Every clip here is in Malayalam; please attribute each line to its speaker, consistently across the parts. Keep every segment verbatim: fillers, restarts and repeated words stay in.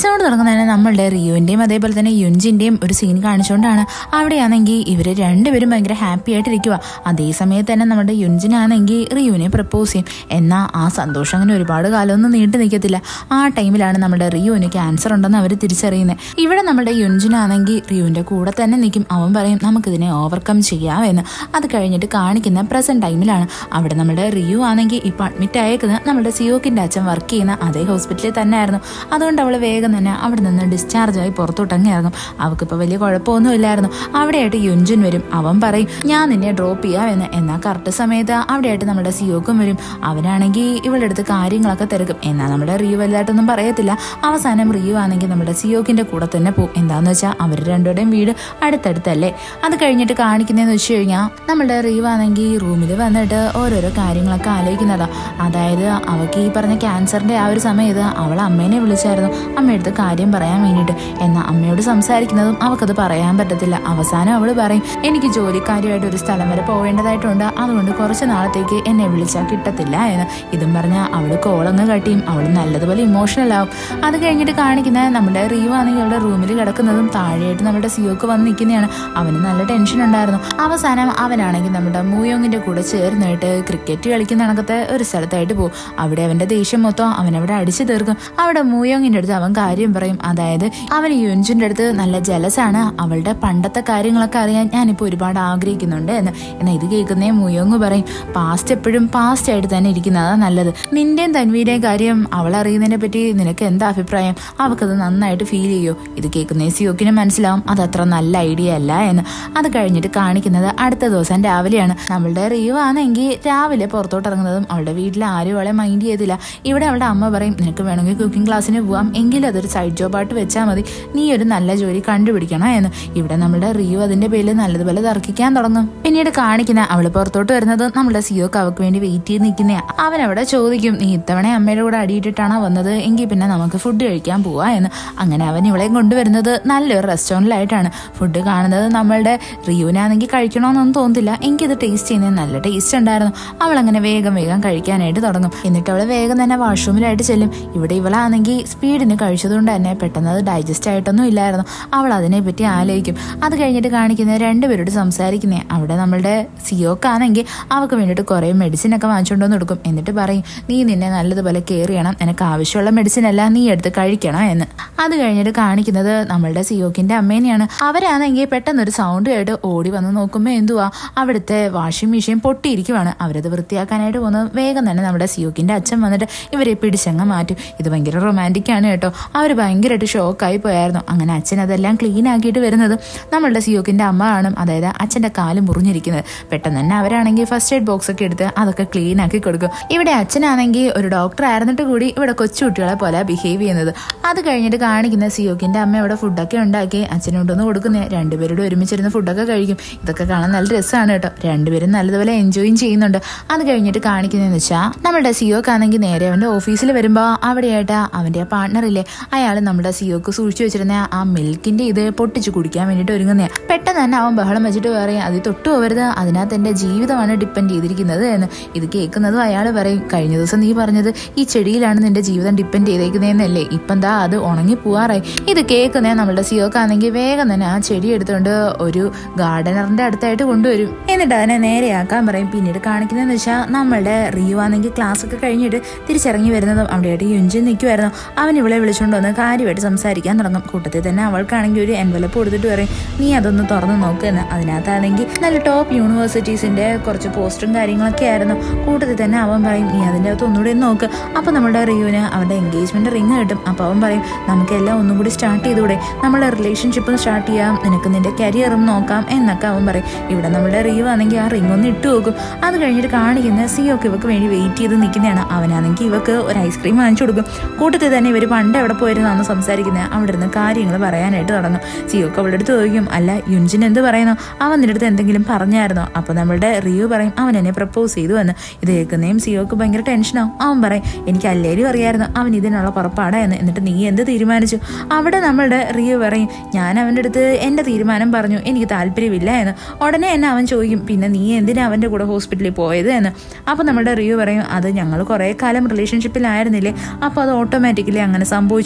Speaker 1: എപ്പിസോഡ് തുടങ്ങുന്നതിന് നമ്മളുടെ റിയുവിന്റെയും അതേപോലെ തന്നെ യുൻജിന്റെയും ഒരു സീൻ കാണിച്ചുകൊണ്ടാണ്. അവിടെയാണെങ്കിൽ ഇവര് രണ്ടുപേരും ഭയങ്കര ഹാപ്പി ആയിട്ടിരിക്കുക. അതേ സമയത്ത് തന്നെ നമ്മുടെ യുൻജിനാണെങ്കിൽ റിയുവിനെ പ്രപ്പോസ് ചെയ്യും. എന്നാൽ ആ സന്തോഷം അങ്ങനെ ഒരുപാട് കാലമൊന്നും നീണ്ടു നിൽക്കത്തില്ല. ആ ടൈമിലാണ് നമ്മുടെ റിയുവിന് ക്യാൻസർ ഉണ്ടെന്ന് അവർ തിരിച്ചറിയുന്നത്. ഇവിടെ നമ്മുടെ യുൻജിനാണെങ്കിൽ റിയുവിന്റെ കൂടെ തന്നെ നിൽക്കും. അവൻ പറയും നമുക്കിതിനെ ഓവർകം ചെയ്യാമെന്ന്. അത് കഴിഞ്ഞിട്ട് കാണിക്കുന്ന പ്രസന്റ് ടൈമിലാണ്. അവിടെ നമ്മുടെ റിയു ആണെങ്കിൽ ഇപ്പൊ അഡ്മിറ്റ് ആയേക്കുന്നത് നമ്മുടെ സിയോക്കിന്റെ അച്ഛൻ വർക്ക് ചെയ്യുന്ന അതേ ഹോസ്പിറ്റലിൽ തന്നെ ആയിരുന്നു. അതുകൊണ്ട് അവൾ വേഗം തന്നെ അവിടെ നിന്ന് ഡിസ്ചാർജ് ആയി പുറത്തോട്ടങ്ങി ഇറങ്ങും. അവൾക്കിപ്പോൾ വലിയ കുഴപ്പമൊന്നും ഇല്ലായിരുന്നു. അവിടെയായിട്ട് യുൻജിൻ വരും. അവൻ പറയും ഞാൻ നിന്നെ ഡ്രോപ്പ് ചെയ്യാമെന്ന്. എന്നാൽ കറക്റ്റ് സമയത്ത് അവിടെയായിട്ട് നമ്മുടെ സിയോക്കും വരും. അവനാണെങ്കിൽ ഇവളുടെ അടുത്ത് കാര്യങ്ങളൊക്കെ തിരക്കും. എന്നാൽ നമ്മുടെ റിയു വലുതായിട്ടൊന്നും പറയത്തില്ല. അവസാനം റിയു ആണെങ്കിൽ നമ്മുടെ സിയോക്കിന്റെ കൂടെ തന്നെ പോകും. എന്താന്ന് വെച്ചാൽ അവർ രണ്ടുപേരുടെയും വീട് അടുത്തടുത്തല്ലേ. അത് കഴിഞ്ഞിട്ട് കാണിക്കുന്നതെന്ന് വെച്ച് കഴിഞ്ഞാൽ നമ്മുടെ റിയു ആണെങ്കിൽ റൂമിൽ വന്നിട്ട് ഓരോരോ കാര്യങ്ങളൊക്കെ ആലോചിക്കുന്നതാ. അതായത് അവൾക്ക് ഈ പറഞ്ഞ ക്യാൻസറിന്റെ ആ ഒരു സമയത്ത് അവൾ അമ്മേനെ വിളിച്ചായിരുന്നു അമ്മയടുത്ത് കാര്യം പറയാൻ വേണ്ടിയിട്ട്. എന്നാൽ അമ്മയോട് സംസാരിക്കുന്നതും അവൾക്കത് പറയാൻ പറ്റത്തില്ല. അവസാനം അവൾ പറയും എനിക്ക് ജോലിക്കാരിയായിട്ട് ഒരു സ്ഥലം വരെ പോവേണ്ടതായിട്ടുണ്ട്, അതുകൊണ്ട് കുറച്ച് നാളത്തേക്ക് എന്നെ വിളിച്ചാൽ കിട്ടത്തില്ല എന്ന്. ഇതും പറഞ്ഞാൽ അവൾ കോളങ്ങ് കട്ടിയും അവൾ നല്ലതുപോലെ ഇമോഷണൽ ആവും. അത് കഴിഞ്ഞിട്ട് കാണിക്കുന്ന നമ്മുടെ റിയു ആണെങ്കിൽ അവളുടെ റൂമിൽ കിടക്കുന്നതും താഴെയായിട്ട് നമ്മുടെ സിയോക്ക് വന്ന് നിൽക്കുന്നതാണ്. അവന് നല്ല ടെൻഷൻ ഉണ്ടായിരുന്നു. അവസാനം അവനാണെങ്കിൽ നമ്മുടെ മൂയോങ്ങിന്റെ കൂടെ ചേർന്നിട്ട് ക്രിക്കറ്റ് കളിക്കുന്ന കണക്കത്തെ ഒരു സ്ഥലത്തായിട്ട് പോകും. അവിടെ അവന്റെ ദേഷ്യം മൊത്തം അവനവിടെ അടിച്ചു തീർക്കും. അവിടെ മൂയോങ്ങിന്റെ അടുത്ത് അവൻ കാര്യം പറയും. അതായത് അവൻ യുൻജിന്റെ അടുത്ത് നല്ല ജലസാണ്, അവളുടെ പണ്ടത്തെ കാര്യങ്ങളൊക്കെ അറിയാൻ ഞാനിപ്പോൾ ഒരുപാട് ആഗ്രഹിക്കുന്നുണ്ട് എന്ന്. എന്നാൽ ഇത് കേൾക്കുന്നേ മൂയോങ് പറയും പാസ്റ്റ് എപ്പോഴും പാസ്റ്റ് ആയിട്ട് തന്നെ ഇരിക്കുന്നതാ നല്ലത്. നിന്റെയും തൻവീരെയും കാര്യം അവൾ അറിയുന്നതിനെ പറ്റി നിനക്ക് എന്താ അഭിപ്രായം? അവൾക്കത് നന്നായിട്ട് ഫീൽ ചെയ്യോ? ഇത് കേൾക്കുന്നേ സിയോക്കിന് മനസ്സിലാവും അത് അത്ര നല്ല ഐഡിയ അല്ല എന്ന്. അത് കഴിഞ്ഞിട്ട് കാണിക്കുന്നത് അടുത്ത ദിവസം രാവിലെയാണ്. നമ്മളുടെ റിയു ആണെങ്കിൽ രാവിലെ പുറത്തോട്ട് ഇറങ്ങുന്നതും അവളുടെ വീട്ടിൽ ആരും അവളെ മൈൻഡ് ചെയ്തില്ല. ഇവിടെ അവളുടെ അമ്മ പറയും നിനക്ക് വേണമെങ്കിൽ കുക്കിംഗ് ക്ലാസ്സിന് പോവാം, എങ്കിലും അതൊരു സൈഡ് ജോബായിട്ട് വെച്ചാൽ മതി, നീ ഒരു നല്ല ജോലി കണ്ടുപിടിക്കണം എന്ന്. ഇവിടെ നമ്മുടെ റിയു അതിന്റെ പേരിൽ നല്ലതുപോലെ തർക്കിക്കാൻ തുടങ്ങും. പിന്നീട് കാണിക്കുന്ന അവള് പുറത്തോട്ട് വരുന്നത് നമ്മുടെ സിയോക്ക് അവൾക്ക് വേണ്ടി വെയിറ്റ് ചെയ്ത് നിൽക്കുന്ന. അവൻ അവിടെ ചോദിക്കും നീ ഇത്തവണ അമ്മയുടെ കൂടെ അടിയിട്ടിട്ടാണോ വന്നത്, എങ്കിൽ പിന്നെ നമുക്ക് ഫുഡ് കഴിക്കാൻ പോവാ എന്ന്. അങ്ങനെ അവൻ ഇവളെ കൊണ്ടുവരുന്നത് നല്ലൊരു റെസ്റ്റോറൻറ്റിലായിട്ടാണ്. ഫുഡ് കാണുന്നത് നമ്മളുടെ റിയുവിനാണെങ്കിൽ കഴിക്കണമെന്നൊന്നും തോന്നുന്നില്ല, എനിക്കിത് ടേസ്റ്റ് ചെയ്യുന്നത് നല്ല ടേസ്റ്റ് ഉണ്ടായിരുന്നു. അവൾ അങ്ങനെ വേഗം വേഗം കഴിക്കാനായിട്ട് തുടങ്ങും. എന്നിട്ട് അവൾ വേഗം തന്നെ വാഷ്റൂമിലായിട്ട് ചെല്ലും. ഇവിടെ ഇവളാണെങ്കിൽ സ്പീഡിന് കഴിച്ചതുകൊണ്ട് തന്നെ പെട്ടെന്ന് അത് ഡൈജസ്റ്റ് ആയിട്ടൊന്നും ഇല്ലായിരുന്നു. അവൾ അതിനെപ്പറ്റി ആലോചിക്കും. അത് കഴിഞ്ഞിട്ട് കാണിക്കുന്നത് രണ്ടുപേരോട് സംസാരിക്കുന്നേ. അവിടെ നമ്മളുടെ സിയോക്കാണെങ്കിൽ അവൾക്ക് വേണ്ടിയിട്ട് കുറേ മെഡിസിൻ ഒക്കെ വാങ്ങിച്ചുകൊണ്ടുവന്ന് കൊടുക്കും. എന്നിട്ട് പറയും നീ നിന്നെ നല്ലതുപോലെ കെയർ ചെയ്യണം, നിനക്ക് ആവശ്യമുള്ള മെഡിസിൻ അല്ല നീ എടുത്ത് കഴിക്കണം എന്ന്. അത് കഴിഞ്ഞിട്ട് കാണിക്കുന്നത് നമ്മളുടെ സിയോക്കിന്റെ അമ്മേനെയാണ്. അവരാണെങ്കിൽ പെട്ടെന്നൊരു സൗണ്ട് കേട്ട് ഓടി വന്ന് നോക്കുമ്പോൾ എന്തുവാ അവിടുത്തെ വാഷിംഗ് മെഷീൻ പൊട്ടിയിരിക്കുവാണ്. അവരത് വൃത്തിയാക്കാനായിട്ട് പോകുന്നത് വേഗം തന്നെ നമ്മുടെ സിയോക്കിന്റെ അച്ഛൻ വന്നിട്ട് ഇവരെ പിടിച്ചങ്ങ് മാറ്റും. ഇത് ഭയങ്കര റൊമാൻറ്റിക് ആണ് കേട്ടോ. അവർ ഭയങ്കരമായിട്ട് ഷോക്കായി പോയായിരുന്നു. അങ്ങനെ അച്ഛൻ അതെല്ലാം ക്ലീൻ ആക്കിയിട്ട് വരുന്നത് നമ്മളുടെ സിയോക്കിന്റെ അമ്മ കാണും. അതായത് അച്ഛന്റെ കാല് മുറിഞ്ഞിരിക്കുന്നത്. പെട്ടെന്ന് തന്നെ അവരാണെങ്കിൽ ഫസ്റ്റ് എയ്ഡ് ബോക്സ് ഒക്കെ എടുത്ത് അതൊക്കെ ക്ലീൻ ആക്കി കൊടുക്കും. ഇവിടെ അച്ഛനാണെങ്കിൽ ഒരു ഡോക്ടർ ആയിരുന്നിട്ട് കൂടി ഇവിടെ കൊച്ചുകുട്ടികളെ പോലെ ബിഹേവ് ചെയ്യുന്നത്. അത് കഴിഞ്ഞിട്ട് കാണിക്കുന്ന സിയോക്കിന്റെ അമ്മ ഇവിടെ ഫുഡൊക്കെ ഉണ്ടാക്കി അച്ഛനോട്ടൊന്ന് കൊടുക്കുന്നത്. രണ്ടുപേരോട് ഒരുമിച്ചിരുന്ന് ഫുഡൊക്കെ കഴിക്കും. ഇതൊക്കെ കാണാൻ നല്ല രസമാണ് കേട്ടോ. രണ്ടുപേരും നല്ലതുപോലെ എൻജോയും ചെയ്യുന്നുണ്ട്. അത് കഴിഞ്ഞിട്ട് കാണിക്കുന്നതെന്ന് വെച്ചാൽ നമ്മുടെ സിയോക്കാണെങ്കിൽ നേരെ അവന്റെ ഓഫീസിൽ വരുമ്പോൾ അവിടെയായിട്ട് അവന്റെ ആ പാർട്ണറില്ലേ അയാൾ നമ്മുടെ സിയോക്ക് സൂക്ഷിച്ചു വെച്ചിരുന്ന ആ മിൽക്കിന്റെ ഇത് പൊട്ടിച്ച് കുടിക്കാൻ വേണ്ടിയിട്ട് ഒരുങ്ങുന്നേ. പെട്ടെന്ന് തന്നെ അവൻ ബഹളം വെച്ചിട്ട് പറയും അത് തൊട്ടു പോകരുത്, അതിനകത്ത് എന്റെ ജീവിതമാണ് ഡിപ്പെൻഡ് ചെയ്തിരിക്കുന്നത് എന്ന്. ഇത് കേൾക്കുന്നതും അയാൾ പറയും കഴിഞ്ഞ ദിവസം നീ പറഞ്ഞത് ഈ ചെടിയിലാണ് നിന്റെ ജീവിതം ഡിപ്പെൻഡ് ചെയ്തേക്കുന്നതെന്നല്ലേ, ഇപ്പം എന്താ അത് ഉണങ്ങി പോവാറായി. ഇത് കേൾക്കുന്നേ നമ്മുടെ സിയോക്കാണെങ്കിൽ വേഗം തന്നെ ആ ചെടി എടുത്തുകൊണ്ട് ഒരു ഗാർഡനറിന്റെ അടുത്തായിട്ട് കൊണ്ടുവരും. എന്നിട്ട് അതിനെ നേരെയാക്കാൻ പറയും. പിന്നീട് കാണിക്കുന്നതെന്ന് വെച്ചാൽ നമ്മളുടെ റിയു ആണെങ്കിൽ ക്ലാസ് ഒക്കെ കഴിഞ്ഞിട്ട് തിരിച്ചിറങ്ങി വരുന്നതും അവിടെയായിട്ട് യുൻജിൻ നിൽക്കുമായിരുന്നു. അവൻ ഇവളെ വിളിച്ചുകൊണ്ട് വന്ന് കാര്യമായിട്ട് സംസാരിക്കാൻ തുടങ്ങും. കൂട്ടത്തിൽ തന്നെ അവൾക്കാണെങ്കിൽ ഒരു എൻവലപ്പ് കൊടുത്തിട്ട് പറയും നീ അതൊന്ന് തുറന്ന് നോക്കുമെന്ന്. അതിനകത്താണെങ്കിൽ നല്ല ടോപ്പ് യൂണിവേഴ്സിറ്റീസിന്റെ കുറച്ച് പോസ്റ്ററും കാര്യങ്ങളൊക്കെ ആയിരുന്നു. കൂട്ടത്തിൽ തന്നെ അവൻ പറയും നീ അതിൻ്റെ അകത്ത് ഒന്നുകൂടി നോക്ക്. അപ്പൊ നമ്മുടെ റിയുവിന് അവരുടെ എൻഗേജ്മെന്റ് റിങ് കിട്ടും. അപ്പൊ അവൻ പറയും നമുക്കെല്ലാം ഒന്നും കൂടി സ്റ്റാർട്ട് ചെയ്തുകൂടെ, നമ്മുടെ റിലേഷൻഷിപ്പും സ്റ്റാർട്ട് ചെയ്യാം, നിനക്ക് നിന്റെ കരിയറും നോക്കാം എന്നൊക്കെ അവൻ പറയും. ഇവിടെ നമ്മുടെ റിയു ആണെങ്കിൽ ആ റിങ് ഒന്ന് ഇട്ട് നോക്കും. അത് കഴിഞ്ഞിട്ട് കാണിക്കുന്ന സിയോക്ക് ഇവക്ക് വേണ്ടി വെയിറ്റ് ചെയ്ത് നിൽക്കുന്നതാണ്. അവനാണെങ്കിൽ ഇവക്ക് ഒരു ഐസ്ക്രീം വാങ്ങിച്ചു കൊടുക്കും. കൂട്ടത്തിൽ തന്നെ ഇവർ പണ്ട് എവിടെ പോയിരുന്നാണ് സംസാരിക്കുന്നത്. അവിടെ ഇരുന്ന് കാര്യങ്ങൾ പറയാനായിട്ട് തുടങ്ങും. സിയോക്ക് അവളുടെ അടുത്ത് ചോദിക്കും അല്ല യുൻജിൻ എന്ത് പറയുന്നു, അവൻ നിന്റെ അടുത്ത് എന്തെങ്കിലും പറഞ്ഞായിരുന്നോ? അപ്പൊ നമ്മളുടെ റിയു പറയും അവൻ എന്നെ പ്രപ്പോസ് ചെയ്തു എന്ന്. ഇത് കേൾക്കുന്നതും സിയോക്ക് ഭയങ്കര ടെൻഷനാവും. അവൻ പറയും എനിക്ക് അല്ലേലും അറിയായിരുന്നു അവൻ ഇതിനുള്ള പുറപ്പാടാ എന്ന്. എന്നിട്ട് നീ എന്ത് തീരുമാനിച്ചു? അവിടെ നമ്മളുടെ റിയു പറയും ഞാൻ അവൻ്റെ അടുത്ത് എൻ്റെ തീരുമാനം പറഞ്ഞു, എനിക്ക് താല്പര്യമില്ല എന്ന്. ഉടനെ തന്നെ അവൻ ചോദിക്കും പിന്നെ നീ എന്തിനാ അവൻ്റെ കൂടെ ഹോസ്പിറ്റലിൽ പോയത് എന്ന്. അപ്പോൾ നമ്മുടെ റിയു പറയും അത് ഞങ്ങൾ കുറേ കാലം റിലേഷൻഷിപ്പിലായിരുന്നില്ലേ, അപ്പോൾ അത് ഓട്ടോമാറ്റിക്കലി അങ്ങനെ സംഭവിച്ചു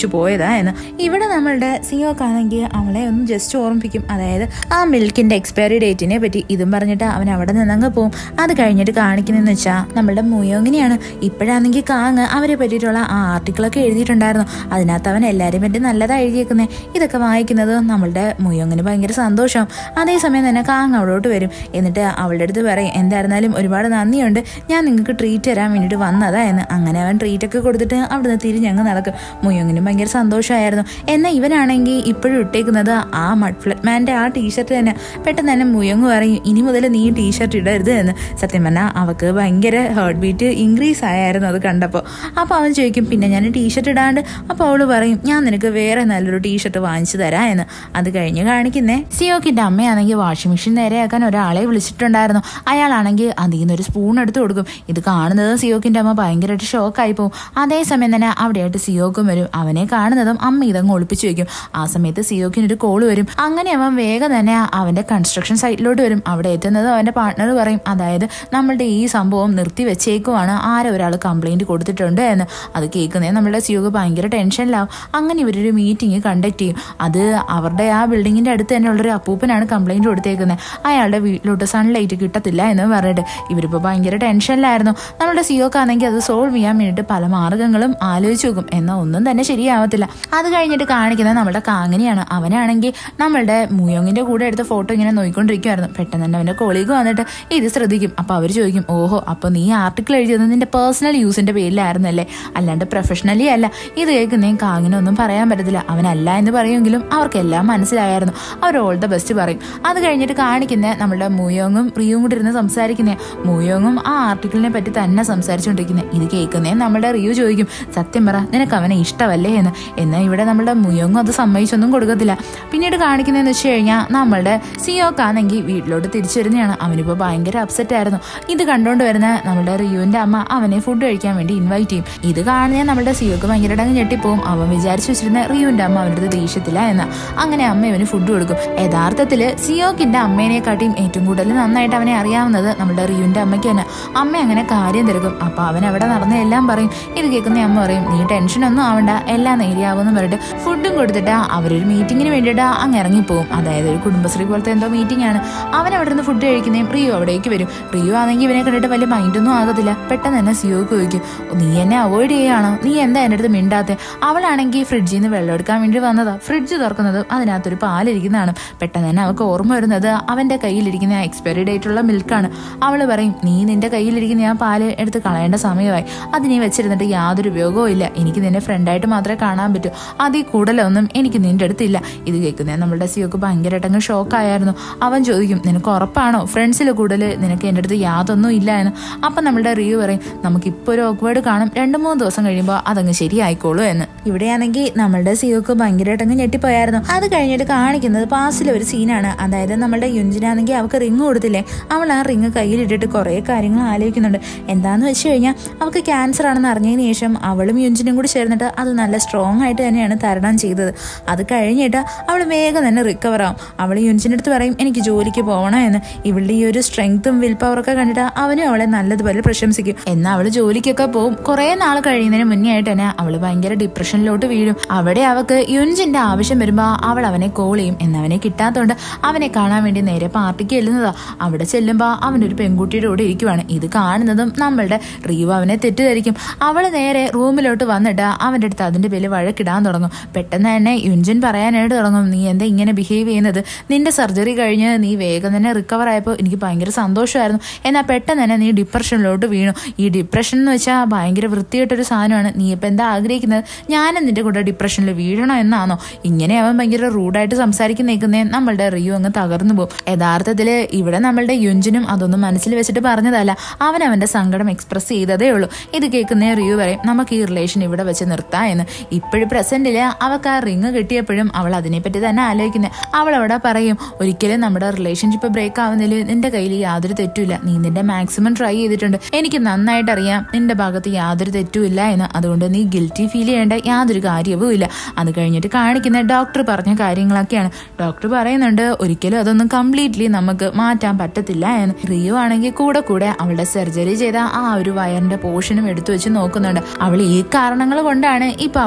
Speaker 1: ഉപേക്ഷിച്ച് പോയതാ എന്ന്. ഇവിടെ നമ്മളുടെ സിയോക്കാണെങ്കിൽ അവളെ ഒന്ന് ജസ്റ്റ് ഓർമ്മിപ്പിക്കും, അതായത് ആ മിൽക്കിന്റെ എക്സ്പയറി ഡേറ്റിനെ പറ്റി. ഇതും പറഞ്ഞിട്ട് അവൻ അവിടെ നിന്നങ്ങ് പോവും. അത് കഴിഞ്ഞിട്ട് കാണിക്കുന്നതെന്ന് വെച്ചാൽ നമ്മളുടെ മുയോങ്ങിനെയാണ്. ഇപ്പോഴാണെങ്കിൽ കാങ് അവരെ പറ്റിയിട്ടുള്ള ആ ആർട്ടിക്കിളൊക്കെ എഴുതിയിട്ടുണ്ടായിരുന്നു. അതിനകത്ത് അവൻ എല്ലാവരെയും പറ്റി നല്ലതാണ് എഴുതിയേക്കുന്നത്. ഇതൊക്കെ വായിക്കുന്നത് നമ്മളുടെ മുയോങ്ങിന് ഭയങ്കര സന്തോഷമാവും. അതേസമയം തന്നെ കാങ് അവളോട്ട് വരും. എന്നിട്ട് അവളുടെ അടുത്ത് പറയും, എന്തായിരുന്നാലും ഒരുപാട് നന്ദിയുണ്ട്, ഞാൻ നിങ്ങൾക്ക് ട്രീറ്റ് തരാൻ വേണ്ടിയിട്ട് വന്നതാ എന്ന്. അങ്ങനെ അവൻ ട്രീറ്റൊക്കെ കൊടുത്തിട്ട് അവിടുന്ന് തിരിഞ്ഞങ്ങ് നടക്കും. മുയോങ്ങിനും ഭയങ്കര സന്തോഷമായിരുന്നു. എന്നാൽ ഇവനാണെങ്കിൽ ഇപ്പോഴും ഇട്ടേക്കുന്നത് ആ മഡ്ഫ്ലറ്റ്മാൻ്റെ ആ ടീഷർട്ട് തന്നെ. പെട്ടെന്ന് തന്നെ മുയോങ് പറയും, ഇനി മുതൽ നീ ടീഷർട്ട് ഇടരുത് എന്ന്. സത്യം പറഞ്ഞാൽ അവൾക്ക് ഭയങ്കര ഹാർട്ട് ബീറ്റ് ഇൻക്രീസ് ആയിരുന്നു അത് കണ്ടപ്പോൾ. അപ്പോൾ അവൻ ചോദിക്കും, പിന്നെ ഞാൻ ടീഷർട്ട് ഇടാണ്ട്? അപ്പോൾ അവൾ പറയും, ഞാൻ നിനക്ക് വേറെ നല്ലൊരു ടീഷർട്ട് വാങ്ങിച്ചു തരാം എന്ന്. അത് കഴിഞ്ഞ് കാണിക്കുന്നേ സിയോക്കിൻ്റെ അമ്മയാണെങ്കിൽ വാഷിംഗ് മെഷീൻ നേരെയാക്കാൻ ഒരാളെ വിളിച്ചിട്ടുണ്ടായിരുന്നു. അയാളാണെങ്കിൽ അതിൽ നിന്നൊരു സ്പൂൺ എടുത്ത് കൊടുക്കും. ഇത് കാണുന്നത് സിയോക്കിൻ്റെ അമ്മ ഭയങ്കരമായിട്ട് ഷോക്കായി പോകും. അതേസമയം തന്നെ അവിടെയായിട്ട് സിയോക്കും വരും. അവനെ കാണുന്നതും അമ്മ ഇതങ്ങ് ഒളിപ്പിച്ചു വയ്ക്കും. ആ സമയത്ത് സിയോക്കിനൊരു കോള് വരും. അങ്ങനെ അവൻ വേഗം തന്നെ അവൻ്റെ കൺസ്ട്രക്ഷൻ സൈറ്റിലോട്ട് വരും. അവിടെ എത്തുന്നത് അവൻ്റെ പാർട്ട്ണർ പറയും, അതായത് നമ്മളുടെ ഈ സംഭവം നിർത്തി വെച്ചേക്കുവാണ്, ആരോ ഒരാൾ കംപ്ലൈൻറ്റ് കൊടുത്തിട്ടുണ്ട് എന്ന്. അത് കേൾക്കുന്നേ നമ്മളുടെ സിയോക്ക് ഭയങ്കര ടെൻഷനിലാവും. അങ്ങനെ ഇവരൊരു മീറ്റിംഗ് കണ്ടക്ട് ചെയ്യും. അത് അവരുടെ ആ ബിൽഡിങ്ങിൻ്റെ അടുത്ത് തന്നെ ഉള്ളൊരു അപ്പൂപ്പനാണ് കംപ്ലൈൻറ്റ് കൊടുത്തേക്കുന്നത്. അയാളുടെ വീട്ടിലോട്ട് സൺലൈറ്റ് കിട്ടത്തില്ല എന്ന് പറഞ്ഞിട്ട് ഇവരിപ്പോൾ ഭയങ്കര ടെൻഷനിലായിരുന്നു. നമ്മുടെ സിയോക്കാണെങ്കിൽ അത് സോൾവ് ചെയ്യാൻ വേണ്ടിയിട്ട് പല മാർഗ്ഗങ്ങളും ആലോചിച്ച് നോക്കും. എന്നാൽ ഒന്നും തന്നെ ശരിയാവത്തില്ല. അത് കഴിഞ്ഞിട്ട് കാണിക്കുന്നത് നമ്മുടെ കാങ്ങനെയാണ്. അവനാണെങ്കിൽ നമ്മളുടെ മുയോങ്ങിൻ്റെ കൂടെ എടുത്ത ഫോട്ടോ ഇങ്ങനെ നോക്കിക്കൊണ്ടിരിക്കുമായിരുന്നു. പെട്ടെന്ന് തന്നെ അവൻ്റെ കൊളീഗ് വന്നിട്ട് ഇത് ശ്രദ്ധിക്കും. അപ്പോൾ അവർ ചോദിക്കും, ഓഹോ, അപ്പോൾ നീ ആർട്ടിക്കിൾ എഴുതിയത് നിന്റെ പേഴ്സണൽ യൂസിൻ്റെ പേരിലായിരുന്നല്ലേ, അല്ലാണ്ട് പ്രൊഫഷണലി അല്ല. ഇത് കേൾക്കുന്നേ കാങ്ങിനൊന്നും പറയാൻ പറ്റത്തില്ല. അവനല്ല എന്ന് പറയുമെങ്കിലും അവർക്കെല്ലാം മനസ്സിലായിരുന്നു. അവർ ഓൾ ദ ബെസ്റ്റ് പറയും. അത് കഴിഞ്ഞിട്ട് കാണിക്കുന്ന നമ്മളുടെ മുയോങ്ങും റിയും കൂടി ഇരുന്ന് സംസാരിക്കുന്നേ. മുയോങ്ങും ആ ആർട്ടിക്കിളിനെ പറ്റി തന്നെ സംസാരിച്ചുകൊണ്ടിരിക്കുന്നത്. ഇത് കേൾക്കുന്നേ നമ്മുടെ റിയു ചോദിക്കും, സത്യം പറ, നിനക്ക് അവനെ ഇഷ്ടമല്ലേ എന്ന്. എന്നാൽ ഇവിടെ നമ്മളുടെ മുയോങ്ങും അത് സമ്മതിച്ചൊന്നും കൊടുക്കത്തില്ല. പിന്നീട് കാണിക്കുന്നതെന്ന് വെച്ച് കഴിഞ്ഞാൽ നമ്മളുടെ സിയോക്കാണെങ്കിൽ വീട്ടിലോട്ട് തിരിച്ചു വരുന്നതാണ്. അവനിപ്പോൾ ഭയങ്കര അപ്സെറ്റ് ആയിരുന്നു. ഇത് കണ്ടുകൊണ്ട് വരുന്ന നമ്മുടെ റിയുവിൻ്റെ അമ്മ അവനെ ഫുഡ് കഴിക്കാൻ വേണ്ടി ഇൻവൈറ്റ് ചെയ്യും. ഇത് കാണുന്ന നമ്മുടെ സിയോക്ക് ഭയങ്കര അങ്ങ് ഞെട്ടിപ്പോവും. അവൻ വിചാരിച്ചു വെച്ചിരുന്ന റിയുവിൻ്റെ അമ്മ അവൻ്റെ അടുത്ത് ദേഷ്യത്തില്ല എന്ന്. അങ്ങനെ അമ്മ അവന് ഫുഡ് കൊടുക്കും. യഥാർത്ഥത്തിൽ സിയോക്കിൻ്റെ അമ്മേനെക്കാട്ടിയും ഏറ്റവും കൂടുതൽ നന്നായിട്ട് അവനെ അറിയാവുന്നത് നമ്മുടെ റിയുവിൻ്റെ അമ്മയ്ക്ക് തന്നെ. അമ്മ അങ്ങനെ കാര്യം തിരക്കും. അപ്പോൾ അവൻ അവിടെ നടന്ന എല്ലാം പറയും. ഇത് കേൾക്കുന്ന അമ്മ പറയും, നീ ടെൻഷനൊന്നും ആവണ്ട, എല്ലാം നേരെയാവുമെന്ന് പറഞ്ഞിട്ട് ഫുഡും കൊടുത്തിട്ട് അവരൊരു മീറ്റിങ്ങിന് വേണ്ടിയിട്ട് അങ്ങ് ഇറങ്ങിപ്പോവും. അതായത് ഒരു കുടുംബശ്രീ പോലത്തെ എന്തോ മീറ്റിംഗ് ആണ്. അവൻ അവിടെ നിന്ന് ഫുഡ് കഴിക്കുന്നതും റിയു അവിടേക്ക് വരും. റിയു ആണെങ്കിൽ ഇവനെ കണ്ടിട്ട് വലിയ മൈൻഡൊന്നും ആകത്തില്ല. പെട്ടെന്ന് തന്നെ സിയോക്ക് ചോദിക്കും, നീ എന്നെ അവോയ്ഡ് ചെയ്യുകയാണോ, നീ എന്താ എൻ്റെ അടുത്ത് മിണ്ടാത്തെ? അവളാണെങ്കിൽ ഫ്രിഡ്ജിൽ നിന്ന് വെള്ളം എടുക്കാൻ വേണ്ടി വന്നതാ. ഫ്രിഡ്ജ് തുറക്കുന്നത് അതിനകത്തൊരു പാലിരിക്കുന്നതാണ്. പെട്ടെന്ന് തന്നെ അവൾക്ക് ഓർമ്മ വരുന്നത് അവൻ്റെ കയ്യിലിരിക്കുന്ന എക്സ്പയറി ഡേറ്റ് ഉള്ള മിൽക്കാണ്. അവൾ പറയും, നീ നിന്റെ കയ്യിലിരിക്കുന്ന ആ പാല് എടുത്ത് കളയേണ്ട സമയമായി. അത് നീ വെച്ചിരുന്നിട്ട് യാതൊരു ഉപയോഗവും ഇല്ല. എനിക്ക് നിന്റെ ഫ്രണ്ടായിട്ട് മാത്രമേ കാണാൻ പറ്റൂ, അതിൽ കൂടുതലൊന്നും എനിക്ക് നിന്റെ അടുത്തില്ല. ഇത് കേൾക്കുന്നത് നമ്മളുടെ സിയോക്ക് ഭയങ്കരമായിട്ട് അങ്ങ് ഷോക്കായിരുന്നു. അവൻ ചോദിക്കും, നിനക്ക് ഉറപ്പാണോ ഫ്രണ്ട്സിൽ കൂടുതൽ നിനക്ക് എൻ്റെ അടുത്ത് യാതൊന്നും ഇല്ല എന്ന്? അപ്പം നമ്മളുടെ റിയു പറയും, നമുക്കിപ്പോൾ ഒരു ഓക്വേർഡ് കാണും, രണ്ട് മൂന്ന് ദിവസം കഴിയുമ്പോൾ അതങ്ങ് ശരിയായിക്കോളൂ എന്ന്. ഇവിടെയാണെങ്കിൽ നമ്മളുടെ സിയോക്ക് ഭയങ്കരമായിട്ട് അങ്ങ് ഞെട്ടിപ്പോയായിരുന്നു. അത് കഴിഞ്ഞിട്ട് കാണിക്കുന്നത് പാസ്റ്റിലെ ഒരു സീനാണ്. അതായത് നമ്മളുടെ യുഞ്ചിനാണെങ്കിൽ അവൾക്ക് റിങ് കൊടുത്തില്ലേ, അവൾ ആ റിങ് കയ്യിലിട്ടിട്ട് കുറേ കാര്യങ്ങൾ ആലോചിക്കുന്നുണ്ട്. എന്താന്ന് വെച്ച് കഴിഞ്ഞാൽ അവൾക്ക് ക്യാൻസർ ആണെന്ന് അറിഞ്ഞതിന് ശേഷം അവളും യുഞ്ചിനും കൂടി ചേർന്നിട്ട് അത് നല്ല സ്ട്രോങ് ആയിട്ട് തന്നെയാണ് തരണം ചെയ്തത്. അത് കഴിഞ്ഞിട്ട് അവൾ വേഗം തന്നെ റിക്കവർ ആവും. അവൾ യുഞ്ചിൻ്റെ അടുത്ത് പറയും, എനിക്ക് ജോലിക്ക് പോകണം എന്ന്. ഇവളുടെ ഈ ഒരു സ്ട്രെങ്ത്തും വിൽ പവറൊക്കെ കണ്ടിട്ട് അവനും അവളെ നല്ലതുപോലെ പ്രശംസിക്കും. എന്നാൽ അവൾ ജോലിക്കൊക്കെ പോവും. കുറേ നാൾ കഴിയുന്നതിന് മുന്നേ ആയിട്ട് തന്നെ അവൾ ഭയങ്കര ഡിപ്രഷനിലോട്ട് വീഴും. അവിടെ അവൾക്ക് യുഞ്ചിന്റെ ആവശ്യം വരുമ്പോൾ അവൾ അവനെ കോൾ ചെയ്യും. എന്നവനെ കിട്ടാത്തതുകൊണ്ട് അവനെ കാണാൻ വേണ്ടി നേരെ പാർട്ടിക്ക് ചെല്ലുന്നതാ. അവിടെ ചെല്ലുമ്പോൾ അവനൊരു പെൺകുട്ടിയുടെ കൂടെ ഇരിക്കുവാണ്. ഇത് കാണുന്നതും നമ്മളുടെ റിയു അവനെ തെറ്റിദ്ധരിക്കും. അവൾ നേരെ റൂമിലോട്ട് വന്നിട്ട് അവൻ്റെ അടുത്ത് അതിൻ്റെ പേരിൽ വഴക്കിടാൻ തുടങ്ങും. പെട്ടെന്ന് തന്നെ യുഞ്ചൻ പറയാനായിട്ട് തുടങ്ങും, നീ എന്താ ഇങ്ങനെ ബിഹേവ് ചെയ്യുന്നത്? നിന്റെ സർജറി കഴിഞ്ഞ് നീ വേഗം തന്നെ റിക്കവർ ആയപ്പോൾ എനിക്ക് ഭയങ്കര സന്തോഷമായിരുന്നു. എന്നാൽ പെട്ടെന്ന് തന്നെ നീ ഡിപ്രഷനിലോട്ട് വീണു. ഈ ഡിപ്രഷൻ എന്ന് വെച്ചാൽ ഭയങ്കര വൃത്തിയായിട്ടൊരു സാധനമാണ്. നീ ഇപ്പം എന്താ ആഗ്രഹിക്കുന്നത്? ഞാനും നിന്റെ കൂടെ ഡിപ്രഷനിൽ വീഴണോ എന്നാണോ? ഇങ്ങനെ അവൻ ഭയങ്കര റൂഡായിട്ട് സംസാരിക്കുന്നേക്കുന്നേ നമ്മളുടെ റിയു അങ്ങ് തകർന്നു പോകും. യഥാർത്ഥത്തിൽ ഇവിടെ നമ്മളുടെ യുഞ്ചനും അതൊന്നും മനസ്സിൽ വെച്ചിട്ട് പറഞ്ഞതല്ല, അവൻ അവൻ്റെ സങ്കടം എക്സ്പ്രസ് ചെയ്തതേ ഉള്ളൂ. ഇത് കേൾക്കുന്ന റിയു പറയും, നമുക്ക് ഈ റിലേഷൻ ഇവിടെ വെച്ച് നിർത്താം എന്ന്. ഇപ്പോഴും പ്രസന്റില് അവൾക്ക് ആ റിങ് കിട്ടിയപ്പോഴും അവൾ അതിനെപ്പറ്റി തന്നെ ആലോചിക്കുന്നത്. അവൾ അവിടെ പറയും, ഒരിക്കലും നമ്മുടെ റിലേഷൻഷിപ്പ് ബ്രേക്ക് ആവുന്നതിൽ നിന്റെ കയ്യിൽ യാതൊരു തെറ്റുമില്ല. നീ നിന്റെ മാക്സിമം ട്രൈ ചെയ്തിട്ടുണ്ട്. എനിക്ക് നന്നായിട്ട് അറിയാം നിന്റെ ഭാഗത്ത് യാതൊരു തെറ്റുമില്ല എന്ന്. അതുകൊണ്ട് നീ ഗിൽറ്റി ഫീൽ ചെയ്യേണ്ട യാതൊരു കാര്യവും ഇല്ല. അത് കഴിഞ്ഞിട്ട് കാണിക്കുന്ന ഡോക്ടർ പറഞ്ഞ കാര്യങ്ങളൊക്കെയാണ്. ഡോക്ടർ പറയുന്നുണ്ട്, ഒരിക്കലും അതൊന്നും കംപ്ലീറ്റ്ലി നമുക്ക് മാറ്റാൻ പറ്റത്തില്ല എന്ന്. റിയു ആണെങ്കിൽ കൂടെ കൂടെ അവളുടെ സെർജറി ചെയ്ത ആ ഒരു വയറിന്റെ പോർഷനും എടുത്തു വെച്ച് നോക്കുന്നുണ്ട്. അവൾ ഈ കാരണങ്ങൾ കൊണ്ടാണ് ഇപ്പൊ അവൾ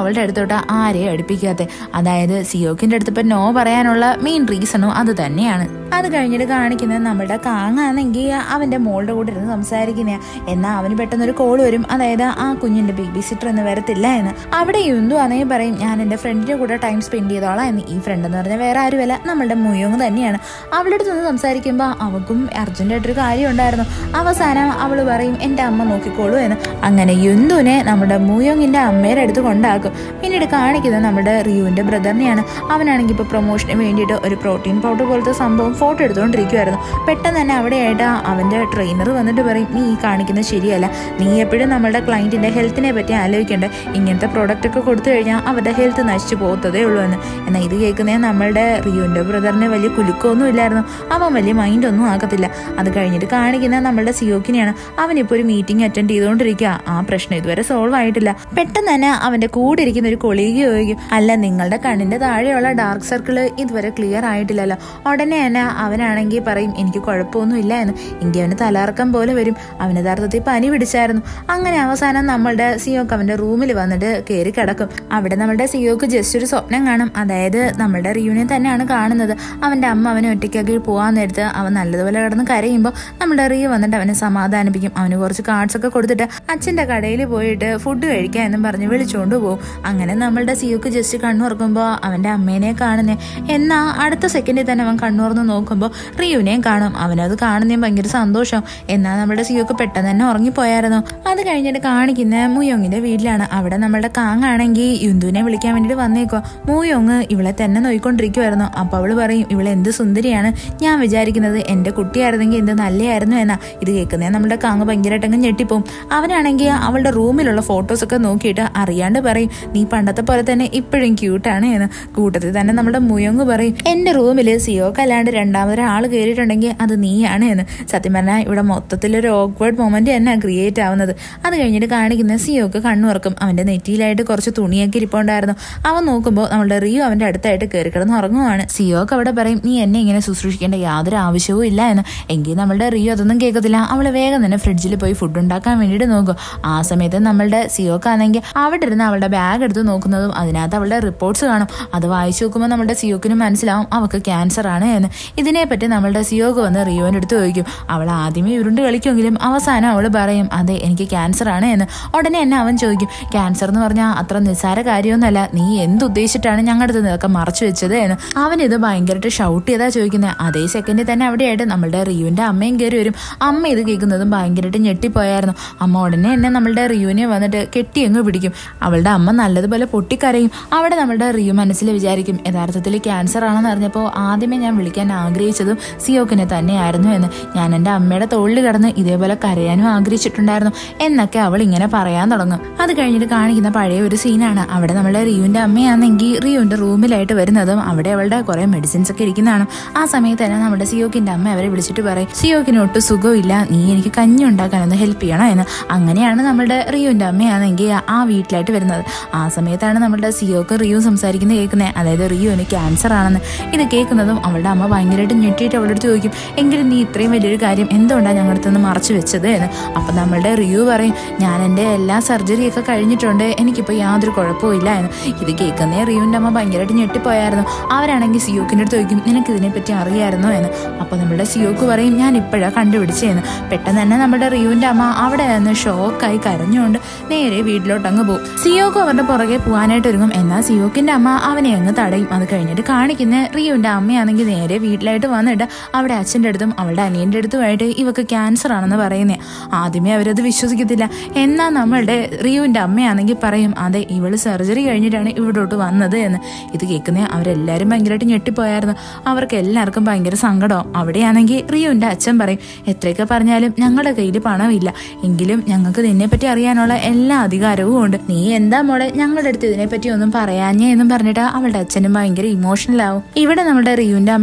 Speaker 1: അവളുടെ അടുത്തോട്ട് ആരെയും അടുപ്പിക്കാതെ. അതായത് സിയോക്കിന്റെ അടുത്ത് ഇപ്പൊ നോ പറയാനുള്ള മെയിൻ റീസണും അത് തന്നെയാണ്. അത് കഴിഞ്ഞിട്ട് കാണിക്കുന്നത് നമ്മുടെ കാങ്ങാണെങ്കിൽ അവന്റെ മോളുടെ കൂടെ ഇരുന്ന് സംസാരിക്കുന്ന. എന്നാൽ അവന് പെട്ടെന്നൊരു കോൾ വരും, അതായത് ആ കുഞ്ഞിന്റെ ബേബി സിറ്റർ എന്ന് വരത്തില്ല എന്ന്. അവിടെ യുന്തു ആണെങ്കിൽ പറയും ഞാൻ എന്റെ ഫ്രണ്ടിന്റെ കൂടെ ടൈം സ്പെൻഡ് ചെയ്തോളാം എന്ന്. ഈ ഫ്രണ്ട് എന്ന് പറഞ്ഞാൽ വേറെ ആരുമല്ല, നമ്മളുടെ മുയോങ് തന്നെയാണ്. അവളുടെ അടുത്ത് നിന്ന് സംസാരിക്കുമ്പോൾ അവൾക്കും അർജന്റായിട്ടൊരു കാര്യം ഉണ്ടായിരുന്നു. അവസാനം അവള് പറയും എന്റെ അമ്മ നോക്കിക്കോളൂ എന്ന്. അങ്ങനെ യുന്തുവിനെ നമ്മുടെ മുയോങ്ങിന്റെ അമ്മയുടെ അടുത്ത് കൊണ്ടാക്കും. പിന്നീട് കാണിക്കുന്നത് നമ്മുടെ റിയുവിന്റെ ബ്രദറിനെയാണ്. അവനാണെങ്കിൽ ഇപ്പൊ പ്രൊമോഷന് വേണ്ടിയിട്ട് ഒരു പ്രോട്ടീൻ പൗഡർ പോലത്തെ സംഭവം ഫോട്ടോ എടുത്തുകൊണ്ടിരിക്കുവായിരുന്നു. പെട്ടെന്ന് തന്നെ അവിടെയായിട്ട് അവന്റെ ട്രെയിനർ വന്നിട്ട് പറയും നീ ഈ കാണിക്കുന്നത് ശരിയല്ല, നീ എപ്പോഴും നമ്മളുടെ ക്ലയന്റിന്റെ ഹെൽത്തിനെ പറ്റി ആലോചിക്കേണ്ടത്, ഇങ്ങനത്തെ പ്രോഡക്റ്റ് ഒക്കെ കൊടുത്തു കഴിഞ്ഞാൽ അവരുടെ ഹെൽത്ത് നശിച്ചു പോകത്തതേ ഉള്ളൂ എന്ന്. എന്നാൽ ഇത് കേൾക്കുന്നത് നമ്മളുടെ റിയുവിന്റെ ബ്രദറിന് വലിയ കുലുക്കമൊന്നും ഇല്ലായിരുന്നു. അവൻ വലിയ മൈൻഡ് ഒന്നും ആക്കത്തില്ല. അത് കഴിഞ്ഞിട്ട് കാണിക്കുന്നത് നമ്മളുടെ സിയോക്കിനെയാണ്. അവനിപ്പോൾ ഒരു മീറ്റിംഗ് അറ്റൻഡ് ചെയ്തുകൊണ്ടിരിക്കുക. ആ പ്രശ്നം ഇതുവരെ സോൾവ് ആയിട്ടില്ല. പെട്ടെന്ന് തന്നെ അവന്റെ കൂടെ ഇരിക്കുന്ന ഒരു കൊളീഗ് ചോദിക്കും, അല്ല നിങ്ങളുടെ കണ്ണിന്റെ താഴെയുള്ള ഡാർക്ക് സർക്കിള് ഇതുവരെ ക്ലിയർ ആയിട്ടില്ലല്ലോ. ഉടനെ തന്നെ അവനാണെങ്കിൽ പറയും എനിക്ക് കുഴപ്പമൊന്നും ഇല്ല എന്ന്. എങ്കിൽ അവന് തലകറക്കം പോലെ വരും, അവന് യഥാർത്ഥത്തിൽ പനി പിടിച്ചായിരുന്നു. അങ്ങനെ അവസാനം നമ്മളുടെ സിയോക്ക് അവന്റെ റൂമിൽ വന്നിട്ട് കയറി കിടക്കും. അവിടെ നമ്മളുടെ സിയോക്ക് ജസ്റ്റ് ഒരു സ്വപ്നം കാണും. അതായത് നമ്മളുടെ റിയൂനെ തന്നെയാണ് കാണുന്നത്. അവന്റെ അമ്മ അവനെ ഒറ്റയ്ക്കാക്കി പോകാൻ നേരത്ത് അവൻ നല്ലതുപോലെ കിടന്ന് കരയുമ്പോൾ നമ്മുടെ റിയു വന്നിട്ട് അവനെ സമാധാനിപ്പിക്കും. അവന് കുറച്ച് കാർഡ്സ് ഒക്കെ കൊടുത്തിട്ട് അച്ഛന്റെ കടയിൽ പോയിട്ട് ഫുഡ് കഴിക്കാം എന്നും പറഞ്ഞ് വിളിച്ചുകൊണ്ട് പോകും. അങ്ങനെ നമ്മളുടെ സിയോക്ക് ജസ്റ്റ് കണ്ണുറക്കുമ്പോൾ അവന്റെ അമ്മേനെ കാണുന്നേ. എന്നാൽ അടുത്ത സെക്കൻഡിൽ തന്നെ അവൻ കണ്ണുറന്ന് നോക്കുമ്പോൾ റിയുവിനെയും കാണും. അവനത് കാണുന്നതും ഭയങ്കര സന്തോഷം. എന്നാൽ നമ്മുടെ സിയോക്ക് പെട്ടെന്ന് തന്നെ ഉറങ്ങിപ്പോയായിരുന്നു. അത് കഴിഞ്ഞിട്ട് കാണിക്കുന്ന മുയോങ്ങിന്റെ വീട്ടിലാണ്. അവിടെ നമ്മളുടെ കാങ്ങാണെങ്കിൽ യുന്തുവിനെ വിളിക്കാൻ വേണ്ടിട്ട് വന്നേക്കോ. മുയോങ് ഇവളെ തന്നെ നോയിക്കൊണ്ടിരിക്കുവായിരുന്നു. അപ്പൊ അവള് പറയും ഇവളെ എന്ത് സുന്ദരിയാണ്, ഞാൻ വിചാരിക്കുന്നത് എന്റെ കുട്ടിയായിരുന്നെങ്കിൽ എന്ത് നല്ലയായിരുന്നു എന്നാ. ഇത് കേൾക്കുന്നേ നമ്മുടെ കാങ്ങ് ഭയങ്കരമായിട്ടങ്ങ് ഞെട്ടിപ്പോവും. അവനാണെങ്കിൽ അവളുടെ റൂമിലുള്ള ഫോട്ടോസ് ഒക്കെ നോക്കിയിട്ട് അറിയാണ്ട് പറയും നീ പണ്ടത്തെ പോലെ തന്നെ ഇപ്പോഴും ക്യൂട്ടാണ് എന്ന്. കൂട്ടത്തിൽ തന്നെ നമ്മുടെ മുയോങ് പറയും എന്റെ റൂമില് സിയോക്ക് അല്ലാണ്ട് രണ്ടാമതൊരാൾ കയറിയിട്ടുണ്ടെങ്കിൽ അത് നീയാണ് എന്ന്. സത്യം പറഞ്ഞാൽ ഇവിടെ മൊത്തത്തിലൊരു ഓക്വേർഡ് മൊമെന്റ് തന്നെ ക്രിയേറ്റ് ആവുന്നത്. അത് കഴിഞ്ഞിട്ട് കാണിക്കുന്ന സിയോക്ക് കണ്ണുറക്കും. അവന്റെ നെറ്റിയിലായിട്ട് കുറച്ച് തുണിയൊക്കെ ഇരിപ്പുണ്ടായിരുന്നു. അവൻ നോക്കുമ്പോൾ നമ്മുടെ റിയു അവന്റെ അടുത്തായിട്ട് കയറി കിടന്ന് ഉറങ്ങുവാണ്. സിയോക്ക് അവിടെ പറയും നീ എന്നെ ഇങ്ങനെ ശുശ്രൂഷിക്കേണ്ട യാതൊരു ആവശ്യവും ഇല്ല എന്ന്. എങ്കിൽ നമ്മളുടെ റിയു അതൊന്നും കേൾക്കത്തില്ല. അവള് വേഗം തന്നെ ഫ്രിഡ്ജിൽ പോയി ഫുഡ് ഉണ്ടാക്കാൻ വേണ്ടിയിട്ട് നോക്കും. ആ സമയത്ത് നമ്മളുടെ സിയോക്ക് ആണെങ്കിൽ അവിടെ ഇരുന്ന് അവളുടെ ബാഗ് എടുത്ത് നോക്കുന്നതും അതിനകത്ത് അവളുടെ റിപ്പോർട്ട്സ് കാണും. അത് വായിച്ചു നോക്കുമ്പോൾ നമ്മുടെ സിയോക്കിന് മനസ്സിലാവും അവൾക്ക് ക്യാൻസർ ആണ് എന്ന്. ഇതിനെപ്പറ്റി നമ്മളുടെ സിയോക്ക് വന്ന് റിയോന്റെ അടുത്ത് ചോദിക്കും. അവൾ ആദ്യമേ ഉരുണ്ട് കളിക്കുമെങ്കിലും അവസാനം അവൾ പറയും അതെ എനിക്ക് ക്യാൻസർ ആണ് എന്ന്. ഉടനെ തന്നെ അവൻ ചോദിക്കും ക്യാൻസർ എന്ന് പറഞ്ഞാൽ അത്ര നിസ്സാര കാര്യമൊന്നുമല്ല, നീ എന്തുദ്ദേശിച്ചിട്ടാണ് ഞങ്ങളുടെ അടുത്ത് ഇതൊക്കെ മറച്ചു വെച്ചത് എന്ന്. അവൻ ഇത് ഭയങ്കരമായിട്ട് ഷൗട്ട് ചെയ്താ ചോദിക്കുന്നത്. അതേ സെക്കൻഡിൽ തന്നെ അവിടെയായിട്ട് നമ്മളുടെ റിയുവിന്റെ അമ്മയും കയറി വരും. അമ്മ ഇത് കേൾക്കുന്നതും ഭയങ്കരമായിട്ട് ഞെട്ടിപ്പോയായിരുന്നു. അമ്മ ഉടനെ തന്നെ നമ്മളുടെ റിയുവിനെ വന്നിട്ട് കെട്ടി അങ്ങ് പിടിക്കും. അവളുടെ അമ്മ നല്ലതുപോലെ പൊട്ടിക്കരയും. അവിടെ നമ്മളുടെ റിയു മനസ്സിൽ വിചാരിക്കും യഥാർത്ഥത്തിൽ ക്യാൻസർ ആണെന്ന് അറിഞ്ഞപ്പോൾ ആദ്യമേ ഞാൻ വിളിക്കാൻ ആഗ്രഹിച്ചതും സിയോക്കിനെ തന്നെയായിരുന്നു എന്ന്. ഞാൻ എൻ്റെ അമ്മയുടെ തോളിൽ കിടന്ന് ഇതേപോലെ കരയാനും ആഗ്രഹിച്ചിട്ടുണ്ടായിരുന്നു എന്നൊക്കെ അവൾ ഇങ്ങനെ പറയാൻ തുടങ്ങും. അത് കഴിഞ്ഞിട്ട് കാണിക്കുന്ന പഴയ ഒരു സീനാണ്. അവിടെ നമ്മളുടെ റിയുവിന്റെ അമ്മയാണെങ്കിൽ റിയുവിന്റെ റൂമിലായിട്ട് വരുന്നതും അവിടെ അവളുടെ കുറെ മെഡിസിൻസ് ഒക്കെ ഇരിക്കുന്നതാണ്. ആ സമയത്ത് തന്നെ നമ്മുടെ സിയോക്കിന്റെ അമ്മ അവരെ വിളിച്ചിട്ട് പറയും സിയോക്കിന് ഒട്ടും സുഖമില്ല, നീ എനിക്ക് കഞ്ഞി ഉണ്ടാക്കാനൊന്ന് ഹെൽപ്പ് ചെയ്യണം എന്ന്. അങ്ങനെയാണ് നമ്മളുടെ റിയുവിന്റെ അമ്മയാണെങ്കിൽ ആ വീട്ടിലായിട്ട് വരുന്നത്. ആ സമയത്താണ് നമ്മളുടെ സിയോക്ക് റിയു സംസാരിക്കുന്നത് കേൾക്കുന്നത്. അതായത് റിയുവിന് ക്യാൻസർ ആണെന്ന്. ഇത് കേൾക്കുന്നതും അവളുടെ അമ്മ ഭയങ്കരമായിട്ട് ഞെട്ടിയിട്ട് അവളുടെ അടുത്ത് ചോദിക്കും എങ്കിലും നീ ഇത്രയും വലിയൊരു കാര്യം എന്തുകൊണ്ടാണ് ഞങ്ങളുടെ അടുത്തുനിന്ന് മറച്ചു വെച്ചത് എന്ന്. അപ്പം നമ്മളുടെ റിയു പറയും ഞാൻ എൻ്റെ എല്ലാ സർജറിയൊക്കെ കഴിഞ്ഞിട്ടുണ്ട്, എനിക്കിപ്പോൾ യാതൊരു കുഴപ്പമില്ല എന്ന്. ഇത് കേൾക്കുന്നേ റിയുവിൻ്റെ അമ്മ ഭയങ്കരമായിട്ട് ഞെട്ടിപ്പോയായിരുന്നു. അവരാണെങ്കിൽ സിയോക്കിൻ്റെ അടുത്ത് ചോദിക്കും നിനക്ക് ഇതിനെപ്പറ്റി അറിയാമായിരുന്നോ എന്ന്. അപ്പോൾ നമ്മുടെ സിയോക്ക് പറയും ഞാൻ ഇപ്പോഴാണ് കണ്ടുപിടിച്ചതെന്ന്. പെട്ടെന്ന് തന്നെ നമ്മുടെ റിയുവിൻ്റെ അമ്മ അവിടെ നിന്ന് ഷോക്കായി കരഞ്ഞുകൊണ്ട് നേരെ വീട്ടിലോട്ടങ്ങ് പോകും. സിയോക്ക് അവരുടെ പുറകെ പോകാനായിട്ട് ഒരുങ്ങും. എന്നാൽ സിയോക്കിൻ്റെ അമ്മ അവനെ അങ്ങ് തടയും. അത് കഴിഞ്ഞിട്ട് കാണിക്കുന്ന റിയുവിൻ്റെ അമ്മയാണെങ്കിൽ നേരെ വീട്ടിലായിട്ട് വന്നിട്ട് അവിടെ അച്ഛൻ്റെ അടുത്തും അവളുടെ അനിയൻ്റെ അടുത്തുമായിട്ട് ഇവക്ക് ക്യാൻസർ ആണെന്ന് പറയുന്നത്. ആദ്യമേ അവരത് വിശ്വസിക്കത്തില്ല. എന്നാൽ നമ്മളുടെ റിയുവിൻ്റെ അമ്മയാണെങ്കിൽ പറയും അതെ ഇവള് സർജറി കഴിഞ്ഞിട്ടാണ് ഇവിടോട്ട് വന്നത് എന്ന്. ഇത് കേൾക്കുന്ന അവരെല്ലാവരും ഭയങ്കരമായിട്ട് ഞെട്ടിപ്പോയായിരുന്നു. അവർക്ക് എല്ലാവർക്കും ഭയങ്കര സങ്കടം. അവിടെയാണെങ്കിൽ റിയുവിൻ്റെ അച്ഛൻ പറയും എത്രയൊക്കെ പറഞ്ഞാലും ഞങ്ങളുടെ കയ്യിൽ പണമില്ല, എങ്കിലും ഞങ്ങൾക്ക് നിന്നെപ്പറ്റി അറിയാനുള്ള എല്ലാ അധികാരവും ഉണ്ട്. നീ എന്താ മോളെ ഞങ്ങളുടെ അടുത്ത് ഇതിനെപ്പറ്റി ഒന്നും പറയാഞ്ഞേ എന്നും പറഞ്ഞിട്ട് അവളുടെ അച്ഛനും ഭയങ്കര ഇമോഷണൽ ആവും. ഇവിടെ നമ്മുടെ റിയുവിൻ്റെ അമ്മയാണെങ്കിൽ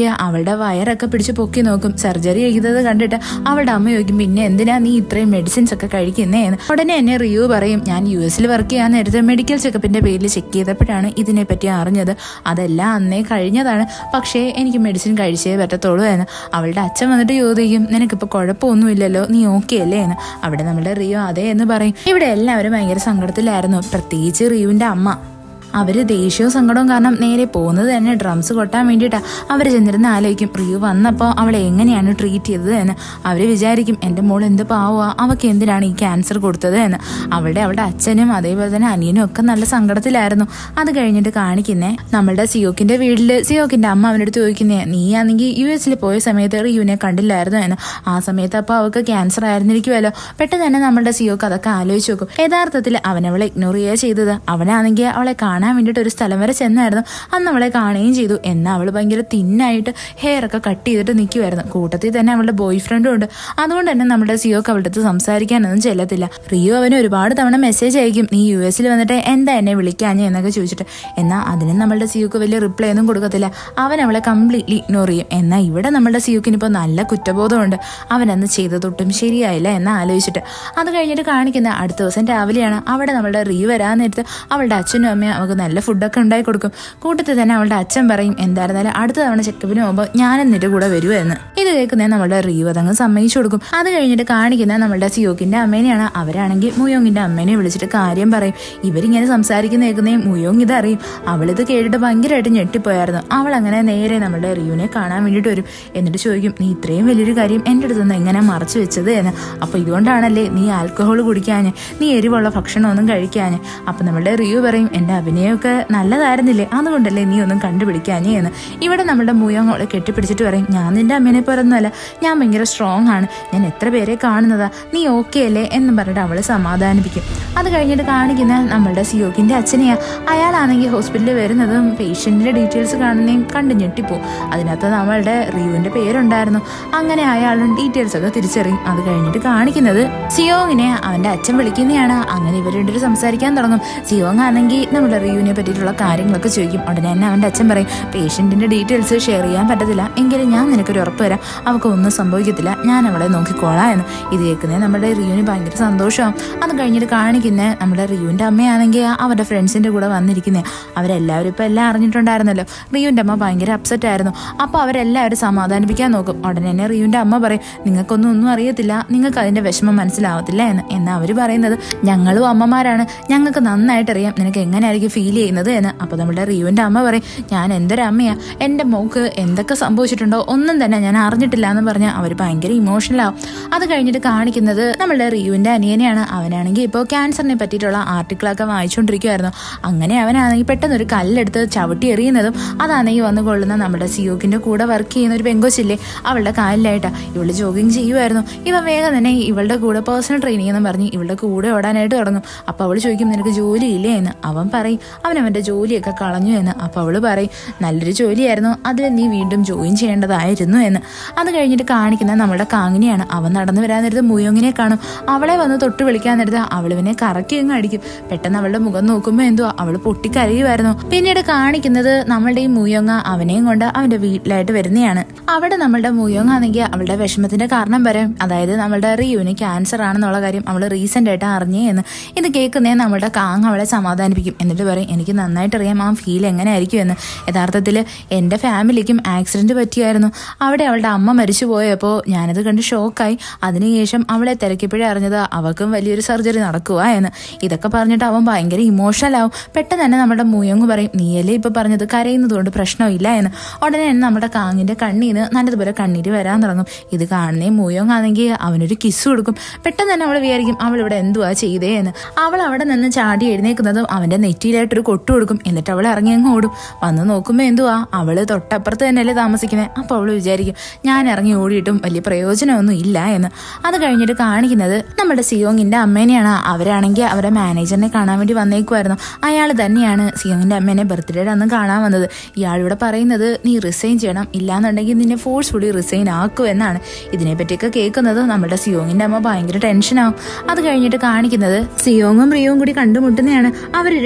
Speaker 1: അവളുടെ വയറൊക്കെ പിടിച്ച് പൊക്കി നോക്കും. സർജറി ചെയ്തത് കണ്ടിട്ട് അവളുടെ അമ്മ ചോദിക്കും, പിന്നെ എന്തിനാ നീ ഇത്രയും മെഡിസിൻസ് ഒക്കെ കഴിക്കുന്നേന്ന്. ഉടനെ എന്നെ റിയു പറയും, ഞാൻ യു എസിൽ വർക്ക് ചെയ്യാൻ നേരത്തെ മെഡിക്കൽ ചെക്കപ്പിന്റെ പേരിൽ ചെക്ക് ചെയ്തപ്പോഴാണ് ഇതിനെപ്പറ്റി അറിഞ്ഞത്. അതെല്ലാം അന്നേ കഴിഞ്ഞതാണ്, പക്ഷേ എനിക്ക് മെഡിസിൻ കഴിച്ചേ പറ്റത്തുള്ളൂ എന്ന്. അവളുടെ അച്ഛൻ വന്നിട്ട് ചോദിക്കും, നിനക്കിപ്പോൾ കുഴപ്പമൊന്നുമില്ലല്ലോ, നീ ഓക്കെ അല്ലേ എന്ന്. അവിടെ നമ്മുടെ റിയു അതെ എന്ന് പറയും. ഇവിടെ എല്ലാവരും ഭയങ്കര സങ്കടത്തിലായിരുന്നു, പ്രത്യേകിച്ച് റിയുവിന്റെ അമ്മ. അവര് ദേഷ്യവും സങ്കടവും കാരണം നേരെ പോകുന്നത് തന്നെ ഡ്രംസ് കൊട്ടാൻ വേണ്ടിയിട്ടാണ്. അവർ ചെന്നിരുന്ന് ആലോചിക്കും, റിയു വന്നപ്പോൾ അവളെ എങ്ങനെയാണ് ട്രീറ്റ് ചെയ്തത് എന്ന്. അവർ വിചാരിക്കും, എൻ്റെ മോൾ എന്ത് പാവുക, അവൾക്ക് എന്തിനാണ് ഈ ക്യാൻസർ കൊടുത്തത് എന്ന്. അവിടെ അവളുടെ അച്ഛനും അതേപോലെ തന്നെ അനിയനും ഒക്കെ നല്ല സങ്കടത്തിലായിരുന്നു. അത് കഴിഞ്ഞിട്ട് കാണിക്കുന്നേ നമ്മളുടെ സിയോക്കിന്റെ വീട്ടില് സിയോക്കിന്റെ അമ്മ അവനടുത്ത് ചോദിക്കുന്നേ, നീ ആണെങ്കിൽ യു എസിൽ പോയ സമയത്ത് റിയുവിനെ കണ്ടില്ലായിരുന്നു എന്ന്. ആ സമയത്ത് അപ്പോൾ അവൾക്ക് ക്യാൻസർ ആയിരുന്നിരിക്കുമല്ലോ. പെട്ടെന്ന് തന്നെ നമ്മളുടെ സിയോക്ക് അതൊക്കെ ആലോചിച്ച് നോക്കും. യഥാർത്ഥത്തിൽ അവനവളെ ഇഗ്നോർ ചെയ്യുക ചെയ്തത്. അവനാണെങ്കിൽ അവളെ കാണാൻ വേണ്ടിയിട്ട് ഒരു സ്ഥലം വരെ ചെന്നായിരുന്നു. അന്ന് അവളെ കാണുകയും ചെയ്തു. എന്നാൽ അവൾ ഭയങ്കര തിന്നായിട്ട് ഹെയർ ഒക്കെ കട്ട് ചെയ്തിട്ട് നിൽക്കുമായിരുന്നു. കൂട്ടത്തിൽ തന്നെ അവളുടെ ബോയ് ഫ്രണ്ടും ഉണ്ട്. അതുകൊണ്ട് തന്നെ നമ്മുടെ സിയോക്ക് അവളുടെ അടുത്ത് സംസാരിക്കാനൊന്നും ചെല്ലത്തില്ല. റിയു അവന് ഒരുപാട് തവണ മെസ്സേജ് അയക്കും, നീ യു എസിൽ വന്നിട്ട് എന്താ എന്നെ വിളിക്കാഞ്ഞേ എന്നൊക്കെ ചോദിച്ചിട്ട്. എന്നാൽ അതിനും നമ്മളുടെ സിയോക്ക് വലിയ റിപ്ലൈ ഒന്നും കൊടുക്കത്തില്ല. അവൻ അവളെ കംപ്ലീറ്റ്ലി ഇഗ്നോർ ചെയ്യും. എന്നാൽ ഇവിടെ നമ്മളുടെ സിയോക്കിനിപ്പോൾ നല്ല കുറ്റബോധമുണ്ട്, അവനന്ന് ചെയ്തതൊട്ടും ശരിയായില്ല എന്ന് ആലോചിച്ചിട്ട്. അത് കഴിഞ്ഞിട്ട് കാണിക്കുന്ന അടുത്ത ദിവസം രാവിലെയാണ്. അവിടെ നമ്മളുടെ റിയു വരാൻ നേരത്ത് അവളുടെ അച്ഛനും അമ്മയും അവൾക്ക് നല്ല ഫുഡൊക്കെ ഉണ്ടാക്കി കൊടുക്കും. കൂട്ടത്തിൽ തന്നെ അവളുടെ അച്ഛൻ പറയും, എന്തായിരുന്നാലും അടുത്ത തവണ ചെക്കപ്പിന് പോകുമ്പോൾ ഞാൻ എന്നിട്ട് കൂടെ വരുമെന്ന്. ഇത് കേൾക്കുന്ന നമ്മളുടെ റിയു അതങ്ങ് സമ്മതിച്ചു കൊടുക്കും. അത് കഴിഞ്ഞിട്ട് കാണിക്കുന്ന നമ്മളുടെ സിയോക്കിന്റെ അമ്മേനെയാണ്. അവരാണെങ്കിൽ മുയോങ്ങിന്റെ അമ്മേനെ വിളിച്ചിട്ട് കാര്യം പറയും. ഇവരിങ്ങനെ സംസാരിക്കുന്ന കേൾക്കുന്നേ മുയോങ് ഇതറിയും. അവളിത് കേട്ടിട്ട് ഭയങ്കരമായിട്ട് ഞെട്ടിപ്പോയായിരുന്നു. അവൾ അങ്ങനെ നേരെ നമ്മളുടെ റിയുവിനെ കാണാൻ വേണ്ടിയിട്ട് വരും. എന്നിട്ട് ചോദിക്കും, നീ ഇത്രയും വലിയൊരു കാര്യം എൻ്റെ അടുത്ത് നിന്ന് എങ്ങനെ മറച്ചു വെച്ചത് എന്ന്. അപ്പോൾ ഇതുകൊണ്ടാണല്ലേ നീ ആൽക്കഹോൾ കുടിക്കാഞ്ഞ്, നീ എരിവുള്ള ഭക്ഷണമൊന്നും കഴിക്കാഞ്ഞ്. അപ്പം നമ്മളുടെ റിയു പറയും, എൻ്റെ അഭിനയമൊക്കെ നല്ലതായിരുന്നില്ലേ, അതുകൊണ്ടല്ലേ നീ ഒന്നും കണ്ടുപിടിക്കാഞ്ഞേ എന്ന്. ഇവിടെ നമ്മുടെ മുയോങ് അവളെ കെട്ടിപ്പിടിച്ചിട്ട് പറയും, ഞാൻ നിന്റെ അമ്മേനെ പോലൊന്നുമല്ല, ഞാൻ ഭയങ്കര സ്ട്രോങ് ആണ്, ഞാൻ എത്ര പേരെ കാണുന്നതാ, നീ ഓക്കെ അല്ലേ എന്നും പറഞ്ഞിട്ട് അവളെ സമാധാനിപ്പിക്കും. അത് കഴിഞ്ഞിട്ട് കാണിക്കുന്ന നമ്മളുടെ സിയോക്കിന്റെ അച്ഛനെയാ. അയാളാണെങ്കിൽ ഹോസ്പിറ്റലിൽ വരുന്നതും പേഷ്യന്റിന്റെ ഡീറ്റെയിൽസ് കാണുന്നതും കണ്ടു ഞെട്ടിപ്പോവും. അതിനകത്ത് നമ്മളുടെ റിയുവിന്റെ പേരുണ്ടായിരുന്നു. അങ്ങനെ അയാളും ഡീറ്റെയിൽസ് ഒക്കെ തിരിച്ചറിയും. അത് കഴിഞ്ഞിട്ട് കാണിക്കുന്നത് സിയോങ്ങിനെ അവന്റെ അച്ഛൻ വിളിക്കുന്നതാണ്. അങ്ങനെ ഇവർ രണ്ടുപേരും സംസാരിക്കാൻ തുടങ്ങും. സിയോങ് ആണെങ്കിൽ നമ്മുടെ റിയുവിനെ പറ്റിയിട്ടുള്ള കാര്യങ്ങളൊക്കെ ചോദിക്കും. ഉടനെ തന്നെ അവന്റെ അച്ഛൻ പറയും, പേഷ്യന്റിന്റെ ഡീറ്റെയിൽസ് ഷെയർ ചെയ്യാൻ പറ്റത്തില്ല, എങ്കിലും ഞാൻ നിനക്കൊരു ഉറപ്പ് തരാം, അവൾക്ക് ഒന്നും സംഭവിക്കത്തില്ല, ഞാൻ അവളെ നോക്കിക്കോളാം എന്ന്. ഇത് കേൾക്കുന്നത് നമ്മുടെ റിയുവിന് ഭയങ്കര സന്തോഷമാവും. അത് കഴിഞ്ഞിട്ട് കാണിക്കുന്നത് നമ്മുടെ റിയുവിന്റെ അമ്മയാണെങ്കിൽ അവരുടെ ഫ്രണ്ട്സിന്റെ കൂടെ വന്നിരിക്കുന്നത്. അവരെല്ലാവരും ഇപ്പൊ എല്ലാം അറിഞ്ഞിട്ടുണ്ടായിരുന്നല്ലോ. റിയുവിന്റെ അമ്മ ഭയങ്കര അപ്സെറ്റ് ആയിരുന്നു. അപ്പൊ അവരെല്ലാവരും സമാധാനിപ്പിക്കാൻ നോക്കും. ഉടനെ തന്നെ റിയുവിന്റെ അമ്മ പറയും, നിങ്ങൾക്കൊന്നും ഒന്നും അറിയത്തില്ല, നിങ്ങൾക്ക് അതിന്റെ വിഷമം മനസ്സിലാവത്തില്ല എന്ന്. എന്നാൽ അവര് പറയുന്നത്, ഞങ്ങളും അമ്മമാരാണ്, ഞങ്ങൾക്ക് നന്നായിട്ട് അറിയാം നിനക്ക് എങ്ങനെയായിരിക്കും ഫീൽ ചെയ്യുന്നത് എന്ന്. അപ്പൊ നമ്മുടെ റിയുവിന്റെ അമ്മ പറയും, ഞാൻ എന്തൊരു അമ്മയാ, എന്റെ മോക്ക് എന്തൊക്കെ സംഭവിച്ചിട്ടുണ്ടോ ഒന്നും തന്നെ ഞാൻ അറിഞ്ഞിട്ടില്ല എന്ന് പറഞ്ഞാൽ അവർ ഭയങ്കര ഇമോഷണൽ ആവും. അത് കഴിഞ്ഞിട്ട് കാണിക്കുന്നത് നമ്മളുടെ റിയുവിന്റെ അനിയനെയാണ്. അവനാണെങ്കിൽ ഇപ്പോൾ ക്യാൻസറിനെ പറ്റിയിട്ടുള്ള ആർട്ടിക്കിളൊക്കെ വായിച്ചുകൊണ്ടിരിക്കുമായിരുന്നു. അങ്ങനെ അവനാണെങ്കിൽ പെട്ടെന്ന് ഒരു കല്ലെടുത്ത് ചവിട്ടി എറിയുന്നതും അതാണെങ്കിൽ വന്നു കൊള്ളുന്ന നമ്മുടെ സിയോക്കിന്റെ കൂടെ വർക്ക് ചെയ്യുന്ന ഒരു പെങ്കൊച്ചില്ലേ, അവളുടെ കാലിലായിട്ടാ. ഇവള് ജോഗിങ് ചെയ്യുമായിരുന്നു. ഇവ വേഗം തന്നെ ഇവളുടെ കൂടെ പേഴ്സണൽ ട്രെയിനിങ് എന്ന് പറഞ്ഞ് ഇവളുടെ കൂടെ ഓടാനായിട്ട് തുടങ്ങും. അപ്പൊ അവള് ചോദിക്കും, നിനക്ക് ജോലിയില്ലേ എന്ന്. അവൻ പറയും, അവൻ അവന്റെ ജോലിയൊക്കെ കളഞ്ഞു എന്ന്. അപ്പൊ അവള് പറയും, നല്ലൊരു ജോലിയായിരുന്നു, അതിൽ നീ വീണ്ടും ജോയിൻ ചെയ്യേണ്ടതായിരുന്നു എന്ന്. അത് കഴിഞ്ഞിട്ട് കാണിക്കുന്ന നമ്മുടെ കാങ്ങിനെയാണ്. അവൻ നടന്നു വരാൻ നേരത്ത് മുയോങ്ങിനെ കാണും. അവളെ വന്ന് തൊട്ട് വിളിക്കാൻ നേരത്ത് അവളിവനെ കറക്കി അങ്ങ് അടിക്കും. പെട്ടെന്ന് അവളുടെ മുഖം നോക്കുമ്പോൾ എന്തോ അവള് പൊട്ടിക്കരയുമായിരുന്നു. പിന്നീട് കാണിക്കുന്നത് നമ്മളുടെ ഈ മുയോങ്ങ അവനെയും കൊണ്ട് അവന്റെ വീട്ടിലായിട്ട് വരുന്നതാണ്. അവിടെ നമ്മളുടെ മുയോങ്ങ ആണെങ്കിൽ അവളുടെ വിഷമത്തിന്റെ കാരണം പറയും. അതായത് നമ്മളുടെ റിയുവിന് ക്യാൻസർ ആണെന്നുള്ള കാര്യം അവള് റീസെന്റ് ആയിട്ട് അറിഞ്ഞേ എന്ന്. ഇത് കേൾക്കുന്നേ നമ്മളുടെ കാങ് അവളെ സമാധാനിപ്പിക്കും. എന്നിട്ട് പറയും, എനിക്ക് നന്നായിട്ട് അറിയാം ആ ഫീൽ എങ്ങനെയായിരിക്കും എന്ന്. യഥാർത്ഥത്തിൽ എൻ്റെ ഫാമിലിക്കും ആക്സിഡന്റ് പറ്റിയായിരുന്നു. അവിടെ അവളുടെ അമ്മ മരിച്ചു പോയപ്പോൾ ഞാനത് കണ്ട് ഷോക്കായി. അതിനുശേഷം അവളെ തിരക്കിപ്പോഴേ അറിഞ്ഞത് അവൾക്കും വലിയൊരു സർജറി നടക്കുക എന്ന്. ഇതൊക്കെ പറഞ്ഞിട്ട് അവൻ ഭയങ്കര ഇമോഷണൽ ആവും. പെട്ടെന്ന് തന്നെ നമ്മുടെ മുയങ്ങ് പറയും, നീയല്ലേ ഇപ്പൊ പറഞ്ഞത് കരയുന്നതുകൊണ്ട് പ്രശ്നമില്ല എന്ന്. ഉടനെ തന്നെ നമ്മുടെ കാങ്ങിന്റെ കണ്ണീന്ന് നല്ലതുപോലെ കണ്ണീര് വരാൻ തുടങ്ങും. ഇത് കാണുന്നേ മുയോങ് ആണെങ്കിൽ അവനൊരു കിസ് കൊടുക്കും. പെട്ടെന്ന് തന്നെ അവൾ വിചാരിക്കും അവൾ ഇവിടെ എന്തുവാ ചെയ്തേ എന്ന്. അവൾ അവിടെ നിന്ന് ചാടി എഴുന്നേക്കുന്നതും അവന്റെ നെറ്റിയിലായിട്ടൊരു കൊട്ടു കൊടുക്കും. എന്നിട്ട് അവൾ ഇറങ്ങി അങ്ങ് ഓടും. വന്ന് നോക്കുമ്പോൾ എന്തുവാ, അവള് തൊട്ടപ്പുറത്ത് തന്നെയല്ലേ താമസിക്കുന്നത്. അപ്പൊ അവള് വിചാരിക്കും ഞാൻ ഇറങ്ങി ഓടിയിട്ടും വലിയ പ്രയോജനമൊന്നും ഇല്ല എന്ന്. അത് കഴിഞ്ഞിട്ട് കാണിക്കുന്നത് നമ്മുടെ സിയോങ്ങിന്റെ അമ്മേനെയാണ്. അവരാണെങ്കിൽ അവരുടെ മാനേജറിനെ കാണാൻ വേണ്ടി വന്നേക്കുമായിരുന്നു. അയാൾ തന്നെയാണ് സിയോങ്ങിന്റെ അമ്മേനെ ബർത്ത്ഡേയുടെ അന്ന് കാണാൻ വന്നത്. ഇയാളിവിടെ പറയുന്നത്, നീ റിസൈൻ ചെയ്യണം, ഇല്ലാന്നുണ്ടെങ്കിൽ നിന്നെ ഫോഴ്സ്ഫുള്ളി റിസൈൻ ആക്കും എന്നാണ്. ഇതിനെപ്പറ്റിയൊക്കെ കേൾക്കുന്നത് നമ്മുടെ സിയോങ്ങിന്റെ അമ്മ ഭയങ്കര ടെൻഷനാവും. അത് കഴിഞ്ഞിട്ട് കാണിക്കുന്നത് സിയോങ്ങും റിയോയും കൂടി കണ്ടുമുട്ടുന്നതാണ്. അവർ രണ്ടുപേരും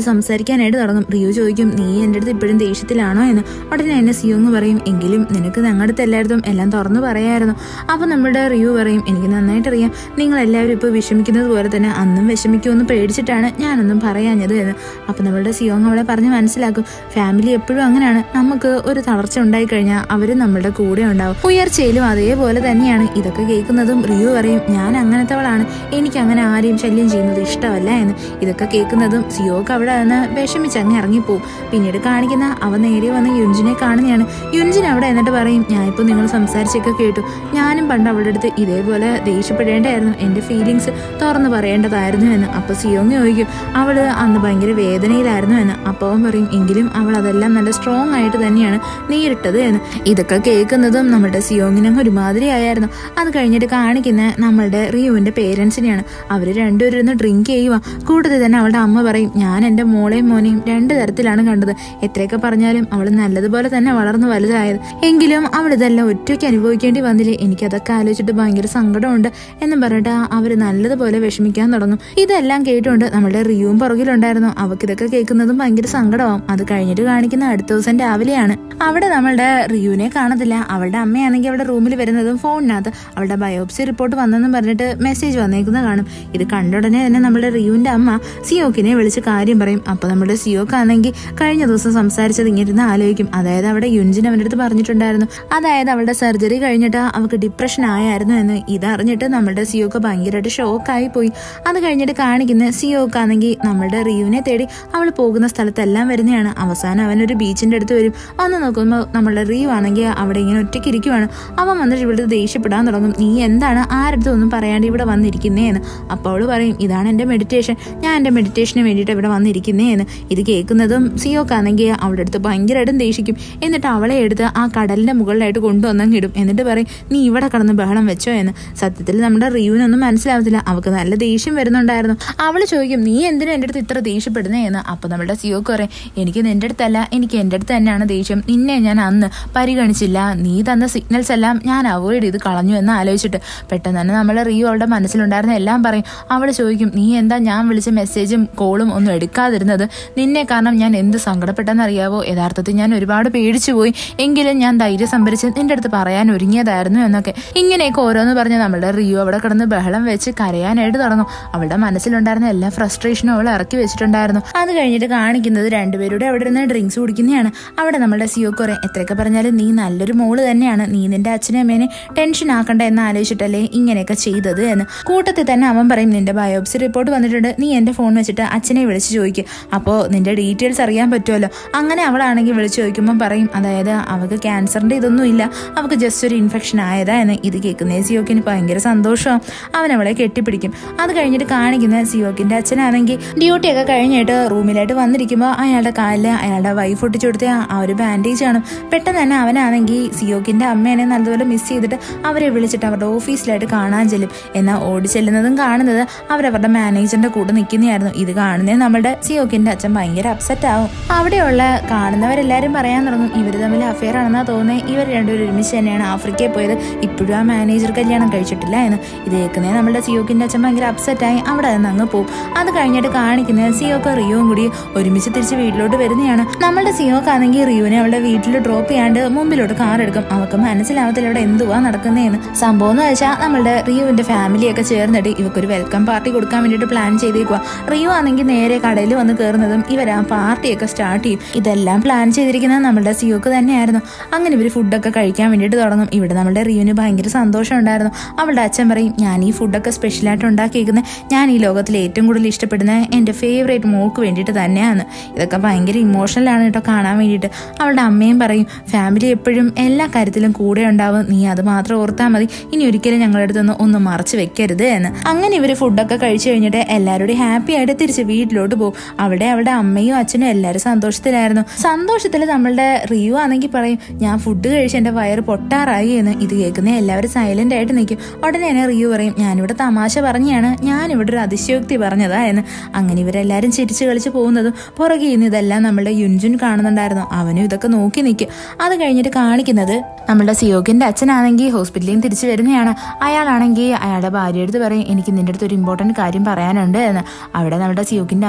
Speaker 1: സംസാരിക്കാനായിട്ട് തുടങ്ങും. റിയു ചോദിക്കും, നീ എൻ്റെ അടുത്ത് ഇപ്പോഴും ദേഷ്യത്തിലാണോ എന്ന്. ഉടനെ എന്നെ സിയോങ് പറയും, എങ്കിലും നിനക്ക് ഞങ്ങളുടെ അടുത്ത് എല്ലായിടത്തും എല്ലാം തുറന്നു പറയായിരുന്നു. അപ്പോൾ നമ്മുടെ റിയു പറയും, എനിക്ക് നന്നായിട്ടറിയാം നിങ്ങൾ എല്ലാവരും ഇപ്പോൾ വിഷമിക്കുന്നത് പോലെ തന്നെ അന്നും വിഷമിക്കുമെന്ന് പേടിച്ചിട്ടാണ് ഞാനൊന്നും പറയാഞ്ഞത് എന്ന്. അപ്പോൾ നമ്മളുടെ സിയോങ് അവളെ പറഞ്ഞ് മനസ്സിലാക്കും, ഫാമിലി എപ്പോഴും അങ്ങനെയാണ്, നമുക്ക് ഒരു തളർച്ച ഉണ്ടായി കഴിഞ്ഞാൽ അവരും നമ്മളുടെ കൂടെ ഉണ്ടാവും, ഉയർച്ചയിലും അതേപോലെ തന്നെയാണ്. ഇതൊക്കെ കേൾക്കുന്നതും റിയു പറയും, ഞാൻ അങ്ങനത്തെവളാണ്, എനിക്ക് അങ്ങനെ ആരെയും ശല്യം ചെയ്യുന്നത് ഇഷ്ടമല്ല എന്ന്. ഇതൊക്കെ കേൾക്കുന്നതും സിയോക്ക് അവിടെ നിന്ന് വിഷമിച്ച് അങ്ങ് ഇറങ്ങിപ്പോവും. പിന്നീട് കാണിക്കുന്ന അവൻ നേരെ വന്ന് യുൻജിനെ കാണുന്നതാണ്. യുൻജിൻ അവിടെ എന്നിട്ട് പറയും, ഞാൻ ഇപ്പോൾ നിങ്ങൾ സംസാരിച്ചൊക്കെ കേട്ടു, ഞാനും പണ്ട് അവളുടെ അടുത്ത് ഇതേപോലെ ദേഷ്യപ്പെടേണ്ടായിരുന്നു, എൻ്റെ ഫീലിങ്സ് തുറന്നു പറയേണ്ടതായിരുന്നു എന്ന്. അപ്പോൾ സിയോങ് ചോദിക്കും, അവൾ അന്ന് ഭയങ്കര വേദനയിലായിരുന്നു എന്ന്. അപ്പോൾ അവൻ പറയും, എങ്കിലും അവൾ അതെല്ലാം നല്ല സ്ട്രോങ് ആയിട്ട് തന്നെയാണ് നേരിട്ടത് എന്ന്. ഇതൊക്കെ കേൾക്കുന്നതും നമ്മുടെ സിയോങ്ങിനെ ഒരുമാതിരി ആയിരുന്നു. അത് കഴിഞ്ഞിട്ട് കാണിക്കുന്ന നമ്മളുടെ റിയുവിൻ്റെ പേരൻസിനെയാണ്. അവർ രണ്ടുപേരും ഇരുന്ന് ഡ്രിങ്ക് ചെയ്യുക. കൂട്ടത്തിൽ തന്നെ അവളുടെ അമ്മ പറയും, ഞാൻ എൻ്റെ മോളെയും മോനെയും രണ്ട് തരത്തിലാണ് കണ്ടത്, എത്രയൊക്കെ പറഞ്ഞാലും അവൾ നല്ലതുപോലെ തന്നെ വളർന്നു വലുതായത്, എങ്കിലും അവൾ ഇതെല്ലാം ഒറ്റയ്ക്ക് അനുഭവിക്കേണ്ടി വന്നില്ലേ, എനിക്കതൊക്കെ ആലോചിച്ചിട്ട് ഭയങ്കര സങ്കടമുണ്ട് എന്നും പറഞ്ഞിട്ട് അവർ നല്ലതുപോലെ വിഷമിക്കാൻ തുടങ്ങും. ഇതെല്ലാം കേട്ടുകൊണ്ട് നമ്മളുടെ റിയുവും പുറകിലുണ്ടായിരുന്നു. അവക്കിതൊക്കെ കേൾക്കുന്നതും ഭയങ്കര സങ്കടമാവും. അത് കഴിഞ്ഞിട്ട് കാണിക്കുന്ന അടുത്ത ദിവസം രാവിലെയാണ്. അവിടെ നമ്മളുടെ റിയുവിനെ കാണത്തില്ല. അവളുടെ അമ്മയാണെങ്കിൽ അവിടെ റൂമിൽ വരുന്നതും ഫോണിനകത്ത് അവളുടെ ബയോപ്സി റിപ്പോർട്ട് വന്നെന്നും പറഞ്ഞിട്ട് മെസ്സേജ് വന്നേക്കുന്നത് കാണും. ഇത് കണ്ട ഉടനെ തന്നെ നമ്മുടെ റിയുവിന്റെ അമ്മ സിയോക്കിനെ വിളിച്ച് കാര്യം പറയും. അപ്പൊ നമ്മുടെ സിയോക്കാണെങ്കിൽ കഴിഞ്ഞ ദിവസം സംസാരിച്ചത് ഇങ്ങനെ ആലോചിക്കും. അതായത് അവിടെ യുൻജിൻ അവൻ്റെ അടുത്ത് പറഞ്ഞിട്ടുണ്ടായിരുന്നു, അതായത് അവളുടെ സർജറി കഴിഞ്ഞിട്ട് അവൾക്ക് ഡിപ്രഷൻ ആയായിരുന്നു എന്ന്. ഇതറിഞ്ഞിട്ട് നമ്മുടെ സിയോക്ക് ഭയങ്കരമായിട്ട് ഷോക്കായി പോയി. അത് കഴിഞ്ഞിട്ട് കാണിക്കുന്ന സിയോക്കാണെങ്കിൽ നമ്മളുടെ റിയുവിനെ തേടി അവൾ പോകുന്ന സ്ഥലത്തെല്ലാം വരുന്നതാണ്. അവസാനം അവനൊരു ബീച്ചിന്റെ അടുത്ത് വരും. വന്ന് നോക്കുമ്പോൾ നമ്മളുടെ റിയു ആണെങ്കിൽ അവിടെ ഇങ്ങനെ ഒറ്റയ്ക്ക് ഇരിക്കുവാണ്. അവൻ വന്നിട്ട് ഇവിടെ ദേഷ്യപ്പെടാൻ തുടങ്ങും, നീ എന്താണ് ആരുടെ ഒന്നും പറയാണ്ട് ഇവിടെ വന്നിരിക്കുന്നേന്ന്. അപ്പോൾ അവൾ പറയും, ഇതാണ് എൻ്റെ മെഡിറ്റേഷൻ, ഞാൻ എൻ്റെ മെഡിറ്റേഷന് വേണ്ടിയിട്ട് ഇവിടെ വന്നിരിക്കുന്നേന്ന്. ഇത് കേൾക്കുന്നതും സിയോക്കാണെങ്കിൽ അവളുടെ അടുത്ത് ഭയങ്കരമായിട്ടും ദേഷിക്കും. എന്നിട്ട് അവളെ എടുത്ത് ആ കടലിന്റെ മുകളിലായിട്ട് കൊണ്ടുവന്നങ്ങ് ഇടും. എന്നിട്ട് പറയും, നീ ഇവിടെ കടന്ന് ബഹളം വെച്ചോ എന്ന്. സത്യത്തിൽ നമ്മുടെ റിയുവിനൊന്നും മനസ്സിലാവത്തില്ല, അവൾക്ക് നല്ല ദേഷ്യം വരുന്നുണ്ടായിരുന്നു. അവൾ ചോദിക്കും, നീ എന്തിനാ എൻ്റെ അടുത്ത് ഇത്ര ദേഷ്യപ്പെടുന്നേ എന്ന്. അപ്പോൾ നമ്മുടെ സിയോക്ക് പറയും, എനിക്ക് നിന്റെ അടുത്തല്ല, എനിക്ക് എൻ്റെ അടുത്ത് തന്നെയാണ് ദേഷ്യം, നിന്നെ ഞാൻ അന്ന് പരിഗണിച്ചില്ല, നീ തന്ന സിഗ്നൽസ് എല്ലാം ഞാൻ അവോയ്ഡ് ചെയ്ത് കളഞ്ഞു എന്ന് ആലോചിച്ചിട്ട് പെട്ടെന്ന് തന്നെ നമ്മളെ റിയു അവളുടെ മനസ്സിലുണ്ടായിരുന്ന എല്ലാം പറയും. അവൾ ചോദിക്കും, നീ എന്താ ഞാൻ വിളിച്ച മെസ്സേജും കോളും ഒന്നും എടുക്കാതിരുന്നത്, നിന്നെ കാരണം ഞാൻ എന്ത് സങ്കടപ്പെട്ടെന്നറിയാവോ, യഥാർത്ഥത്തിൽ ഞാൻ ഒരുപാട് പേടിച്ചു പോയി, എങ്കിലും ഞാൻ ധൈര്യം സംഭരിച്ച് നിന്റെ അടുത്ത് പറയാൻ ഒരുങ്ങിയതായിരുന്നു എന്നൊക്കെ. ഇങ്ങനെയൊക്കെ ഓരോന്ന് പറഞ്ഞ് നമ്മളുടെ റിയു അവിടെ കിടന്ന് ബഹളം വെച്ച് കരയാനായിട്ട് തുടങ്ങും. അവളുടെ മനസ്സിലുണ്ടായിരുന്ന എല്ലാ ഫ്രസ്ട്രേഷനും അവൾ ഇറക്കി വെച്ചിട്ടുണ്ടായിരുന്നു. അത് കഴിഞ്ഞിട്ട് കാണിക്കുന്നത് രണ്ടുപേരുടെ അവിടെ ഇരുന്ന് ഡ്രിങ്ക്സ് കുടിക്കുന്നതാണ്. അവിടെ നമ്മുടെ സിയോക്ക് പറയും, എത്രയൊക്കെ പറഞ്ഞാലും നീ നല്ലൊരു മോള് തന്നെയാണ്, നീ നിന്റെ അച്ഛനെ അമ്മേനെ ടെൻഷൻ ആക്കണ്ട എന്ന് ആലോചിച്ചിട്ടല്ലേ ഇങ്ങനെയൊക്കെ ചെയ്തത് എന്ന്. കൂട്ടത്തിൽ തന്നെ അവൻ പറയും, നിന്റെ ബയോപ്സി റിപ്പോർട്ട് വന്നിട്ടുണ്ട്, നീ എൻ്റെ ഫോൺ വെച്ചിട്ട് അച്ഛനെ വിളിച്ച് ചോദിക്കും, അപ്പോൾ നിന്റെ ഡീറ്റെയിൽസ് അറിയാൻ പറ്റുമല്ലോ. അങ്ങനെ അവളാണെങ്കിൽ വിളിച്ച് ചോദിക്കുമ്പോൾ പറയും, അതായത് അവൾക്ക് ക്യാൻസറിൻ്റെ ഇതൊന്നും ഇല്ല, അവൾക്ക് ജസ്റ്റ് ഒരു ഇൻഫെക്ഷൻ ആയതാ എന്ന്. ഇത് കേൾക്കുന്ന സിയോക്കിന് ഭയങ്കര സന്തോഷവും. അവൻ അവളെ കെട്ടിപ്പിടിക്കും. അത് കഴിഞ്ഞിട്ട് കാണിക്കുന്ന സിയോക്കിൻ്റെ അച്ഛനാണെങ്കിൽ ഡ്യൂട്ടിയൊക്കെ കഴിഞ്ഞിട്ട് റൂമിലായിട്ട് വന്നിരിക്കുമ്പോൾ അയാളുടെ കാലിൽ അയാളുടെ വൈഫ് ഒട്ടിച്ചു കൊടുത്ത ആ ഒരു ബാൻഡേജ് ആണ്. പെട്ടെന്ന് തന്നെ അവനാണെങ്കിൽ സിയോക്കിൻ്റെ അമ്മേനെ നല്ലതുപോലെ മിസ് ചെയ്തിട്ട് അവരെ വിളിച്ചിട്ട് അവരുടെ ഓഫീസിലായിട്ട് കാണാൻ ചെല്ലും. എന്നാൽ ഓടി ചെല്ലുന്നതും കാണുന്നത് അവരവരുടെ മാനേജറിന്റെ കൂടെ നിൽക്കുന്നതായിരുന്നു. ഇത് കാണുന്നത് നമ്മുടെ സിയോക്കിൻ്റെ അച്ഛൻ ഭയങ്കര അപ്സെറ്റ് ആവും. അവിടെയുള്ള കാണുന്നവരെല്ലാവരും പറയാൻ തുടങ്ങും, ഇവർ തമ്മിൽ അഫെയർ ആണെന്നാ തോന്നുന്നത്, ഇവർ രണ്ടുപേരും ഒരുമിച്ച് തന്നെയാണ് ആഫ്രിക്കയിൽ പോയത്, ഇപ്പോഴും ആ മാനേജർ കല്യാണം കഴിച്ചിട്ടില്ല എന്ന്. ഇത് കേൾക്കുന്നത് നമ്മുടെ സിയോക്കിൻ്റെ അച്ഛൻ ഭയങ്കര അപ്സെറ്റായി അവിടെ നിന്ന് അങ്ങ് പോകും. അത് കഴിഞ്ഞിട്ട് കാണിക്കുന്നത് സിയോക്ക് റിയുവും കൂടി ഒരുമിച്ച് തിരിച്ച് വീട്ടിലോട്ട് വരുന്നതാണ്. നമ്മളുടെ സിയോക്കാണെങ്കിൽ റിയുവിനെ അവളുടെ വീട്ടിൽ ഡ്രോപ്പ് ചെയ്യാണ്ട് മുമ്പിലോട്ട് കാർ എടുക്കും. അവൾക്ക് മനസ്സിലാവത്തില്ല ഇവിടെ എന്തുവാ നടക്കുന്നതെന്ന്. സംഭവം എന്ന് വെച്ചാൽ നമ്മളുടെ റിയുവിന്റെ ഫാമിലിയൊക്കെ ചേർന്നിട്ട് ഇവക്കൊരു വെൽക്കം പാർട്ടി കൊടുക്കാൻ വേണ്ടിയിട്ട് പ്ലാൻ ചെയ്തേക്കുക. റിയു ആണെങ്കിൽ നേരെ കടയിൽ വന്ന് കയറുന്നതും ഇവർ ആ പാർട്ടിയൊക്കെ സ്റ്റാർട്ട് ചെയ്യും. ഇതെല്ലാം പ്ലാൻ ചെയ്തിരിക്കുന്നത് നമ്മളുടെ സിയോക്ക് തന്നെയായിരുന്നു. അങ്ങനെ ഇവർ ഫുഡൊക്കെ കഴിക്കാൻ വേണ്ടിയിട്ട് തുടങ്ങും. ഇവിടെ നമ്മുടെ റിയുവിന് ഭയങ്കര സന്തോഷം ഉണ്ടായിരുന്നു. അവളുടെ അച്ഛൻ പറയും, ഞാൻ ഈ ഫുഡൊക്കെ സ്പെഷ്യലായിട്ട് ഉണ്ടാക്കിയിരിക്കുന്നത് ഞാൻ ഈ ലോകത്തിൽ ഏറ്റവും കൂടുതൽ ഇഷ്ടപ്പെടുന്ന എൻ്റെ ഫേവറേറ്റ് മോൾക്ക് വേണ്ടിയിട്ട് തന്നെയാണ്. ഇതൊക്കെ ഭയങ്കര ഇമോഷണലാണ് കേട്ടോ കാണാൻ വേണ്ടിയിട്ട്. അവളുടെ അമ്മയും പറയും, ഫാമിലി എപ്പോഴും എല്ലാ കാര്യത്തിലും കൂടെ ഉണ്ടാവും, നീ അത് മാത്രം ഓർത്താൽ മതി, ഇനി ഒരിക്കലും ഞങ്ങളുടെ അടുത്തൊന്നും ഒന്നും മറച്ചു വെക്കരുത് എന്ന്. അങ്ങനെ ഇവർ ഫുഡൊക്കെ കഴിച്ചു കഴിഞ്ഞിട്ട് എല്ലാവരോടും ഹാപ്പി ആയിട്ട് തിരിച്ച് വീട്ടിലോട്ട് പോകും. അവിടെ അവളുടെ അമ്മയും അച്ഛനും എല്ലാവരും സന്തോഷത്തിലായിരുന്നു. സന്തോഷത്തിൽ നമ്മളുടെ റിയു ആണെങ്കിൽ പറയും, ഞാൻ ഫുഡ് കഴിച്ച് എൻ്റെ വയറ് പൊട്ടാറായി എന്ന്. ഇത് കേൾക്കുന്ന എല്ലാവരും സൈലന്റ് ആയിട്ട് നിൽക്കും. ഉടനെ തന്നെ റിയു പറയും, ഞാനിവിടെ തമാശ പറഞ്ഞാണ്, ഞാനിവിടെ ഒരു അതിശയോക്തി പറഞ്ഞതാ എന്ന്. അങ്ങനെ ഇവരെല്ലാവരും ചിരിച്ചു കളിച്ച് പോകുന്നതും പുറകെ നിന്ന് ഇതെല്ലാം നമ്മളുടെ യുൻജുൻ കാണുന്നുണ്ടായിരുന്നു. അവനും ഇതൊക്കെ നോക്കി നിൽക്കും. അത് കഴിഞ്ഞിട്ട് കാണിക്കുന്നത് നമ്മളുടെ സിയോക്കിന്റെ അച്ഛനാണെങ്കിൽ ഹോസ്പിറ്റലിൽ നിന്ന് തിരിച്ചു വരുന്നതാണ്. അയാളാണെങ്കിൽ അയാളുടെ ഭാര്യയുടെ അടുത്ത് പറയും, എനിക്ക് നിന്റെ അടുത്ത് ഒരു ഇമ്പോർട്ടൻറ്റ് കാര്യം പറയാനുണ്ട് എന്ന്. അവിടെ നമ്മുടെ സിയോക്കിന്റെ അമ്മയ്ക്ക്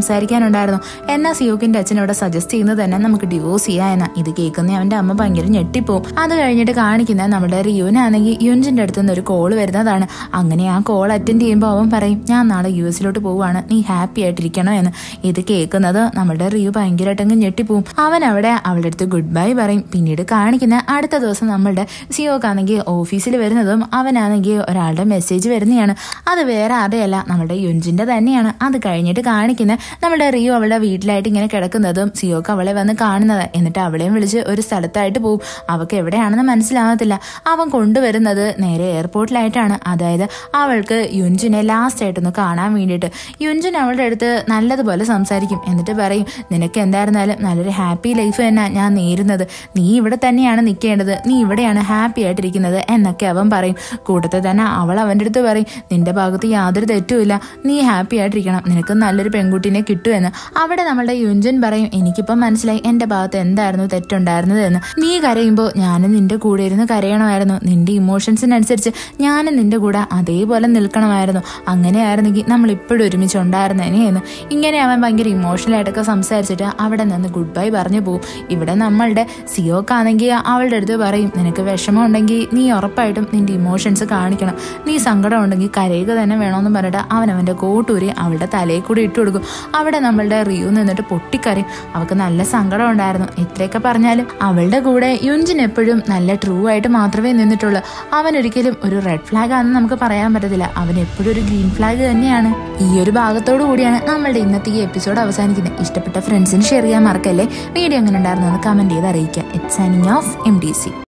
Speaker 1: സംസാരിക്കാനുണ്ടായിരുന്നു. എന്നാൽ സിയോക്കിന്റെ അച്ഛൻ അവിടെ സജസ്റ്റ് ചെയ്യുന്നത് തന്നെ നമുക്ക് ഡിവോഴ്സ് ചെയ്യാമെന്ന. ഇത് കേൾക്കുന്ന അവന്റെ അമ്മ ഭയങ്കര ഞെട്ടിപ്പോവും. അത് കഴിഞ്ഞിട്ട് കാണിക്കുന്ന നമ്മുടെ റിയുവിനാണെങ്കിൽ യുൻജിന്റെ അടുത്ത് നിന്ന് ഒരു കോള് വരുന്നതാണ്. അങ്ങനെ ആ കോൾ അറ്റൻഡ് ചെയ്യുമ്പോൾ അവൻ പറയും, ഞാൻ നാളെ യു എസിലോട്ട് പോവാണ്, നീ ഹാപ്പി ആയിട്ടിരിക്കണോ എന്ന്. ഇത് കേൾക്കുന്നത് നമ്മുടെ റിയു ഭയങ്കരമായിട്ടങ്ങ് ഞെട്ടിപ്പോവും. അവൻ അവിടെ അവളുടെ അടുത്ത് ഗുഡ് ബൈ പറയും. പിന്നീട് കാണിക്കുന്ന അടുത്ത ദിവസം നമ്മളുടെ സിയോക്കാണെങ്കിൽ ഓഫീസിൽ വരുന്നതും അവനാണെങ്കിൽ ഒരാളുടെ മെസ്സേജ് വരുന്നതാണ്. അത് വേറെ ആരെയല്ല, നമ്മുടെ യുൻജിന്റെ തന്നെയാണ്. അത് കഴിഞ്ഞിട്ട് കാണിക്കുന്ന നമ്മുടെ റിയു അവളുടെ വീട്ടിലായിട്ട് ഇങ്ങനെ കിടക്കുന്നതും സിയോക്ക് അവളെ വന്ന് കാണുന്നത്. എന്നിട്ട് അവളെയും വിളിച്ച് ഒരു സ്ഥലത്തായിട്ട് പോവും. അവൾക്ക് എവിടെയാണെന്ന് മനസ്സിലാവത്തില്ല. അവൻ കൊണ്ടുവരുന്നത് നേരെ എയർപോർട്ടിലായിട്ടാണ്. അതായത് അവൾക്ക് യുൻജിനെ ലാസ്റ്റ് ആയിട്ടൊന്ന് കാണാൻ വേണ്ടിയിട്ട്. യുൻജിൻ അവളുടെ അടുത്ത് നല്ലതുപോലെ സംസാരിക്കും. എന്നിട്ട് പറയും, നിനക്ക് എന്തായിരുന്നാലും നല്ലൊരു ഹാപ്പി ലൈഫ് തന്നെ ഞാൻ നേരുന്നത്, നീ ഇവിടെ തന്നെയാണ് നിൽക്കേണ്ടത്, നീ ഇവിടെയാണ് ഹാപ്പി ആയിട്ടിരിക്കുന്നത് എന്നൊക്കെ അവൻ പറയും. കൂട്ടത്തിൽ തന്നെ അവൾ അവൻ്റെ അടുത്ത് പറയും, നിന്റെ ഭാഗത്ത് യാതൊരു തെറ്റുമില്ല, നീ ഹാപ്പി ആയിട്ടിരിക്കണം, നിനക്ക് നല്ലൊരു പെൺകുട്ടീനെ കിട്ടുമെന്ന്. അവിടെ നമ്മളുടെ യുൻജിൻ പറയും, എനിക്കിപ്പം മനസ്സിലായി എന്റെ ഭാഗത്ത് എന്തായിരുന്നു തെറ്റുണ്ടായിരുന്നത് എന്ന്. നീ കരയുമ്പോൾ ഞാനും നിന്റെ കൂടെ ഇരുന്ന് കരയണമായിരുന്നു, നിന്റെ ഇമോഷൻസിനനുസരിച്ച് ഞാനും നിന്റെ കൂടെ അതേപോലെ നിൽക്കണമായിരുന്നു, അങ്ങനെയായിരുന്നെങ്കിൽ നമ്മൾ ഇപ്പോഴും ഒരുമിച്ചുണ്ടായിരുന്നേനെ എന്ന്. ഇങ്ങനെ അവൻ ഭയങ്കര ഇമോഷണൽ ആയിട്ടൊക്കെ സംസാരിച്ചിട്ട് അവിടെ നിന്ന് ഗുഡ് ബൈ പറഞ്ഞു പോകും. ഇവിടെ നമ്മളുടെ സിയോക്കാണെങ്കിൽ അവളുടെ അടുത്ത് പറയും, നിനക്ക് വിഷമം ഉണ്ടെങ്കിൽ നീ ഉറപ്പായിട്ടും നിന്റെ ഇമോഷൻസ് കാണിക്കണം, നീ സങ്കടം ഉണ്ടെങ്കിൽ കരയുക തന്നെ വേണമെന്ന് പറഞ്ഞിട്ട് അവൻ അവന്റെ കോട്ടൂരി അവളുടെ തലയിൽ കൂടി ഇട്ട് കൊടുക്കും. അവിടെ നമ്മളുടെ റിയു നിന്നിട്ട് പൊട്ടിക്കരയും. അവൾക്ക് നല്ല സങ്കടം ഉണ്ടായിരുന്നു. എത്രയൊക്കെ പറഞ്ഞാലും അവളുടെ കൂടെ യുൻജിൻ എപ്പോഴും നല്ല ട്രൂ ആയിട്ട് മാത്രമേ നിന്നിട്ടുള്ളൂ. അവൻ ഒരിക്കലും ഒരു റെഡ് ഫ്ലാഗ് ആണെന്ന് നമുക്ക് പറയാൻ പറ്റത്തില്ല, അവൻ എപ്പോഴും ഒരു ഗ്രീൻ ഫ്ലാഗ് തന്നെയാണ്. ഈ ഒരു ഭാഗത്തോടു കൂടിയാണ് നമ്മളുടെ ഇന്നത്തെ ഈ എപ്പിസോഡ് അവസാനിക്കുന്നത്. ഇഷ്ടപ്പെട്ട ഫ്രണ്ട്സിന് ഷെയർ ചെയ്യാൻ മറക്കല്ലേ. വീഡിയോ എങ്ങനെ ഉണ്ടായിരുന്നു എന്ന് കമന്റ് ചെയ്ത് അറിയിക്കുക. It's signing off M D C.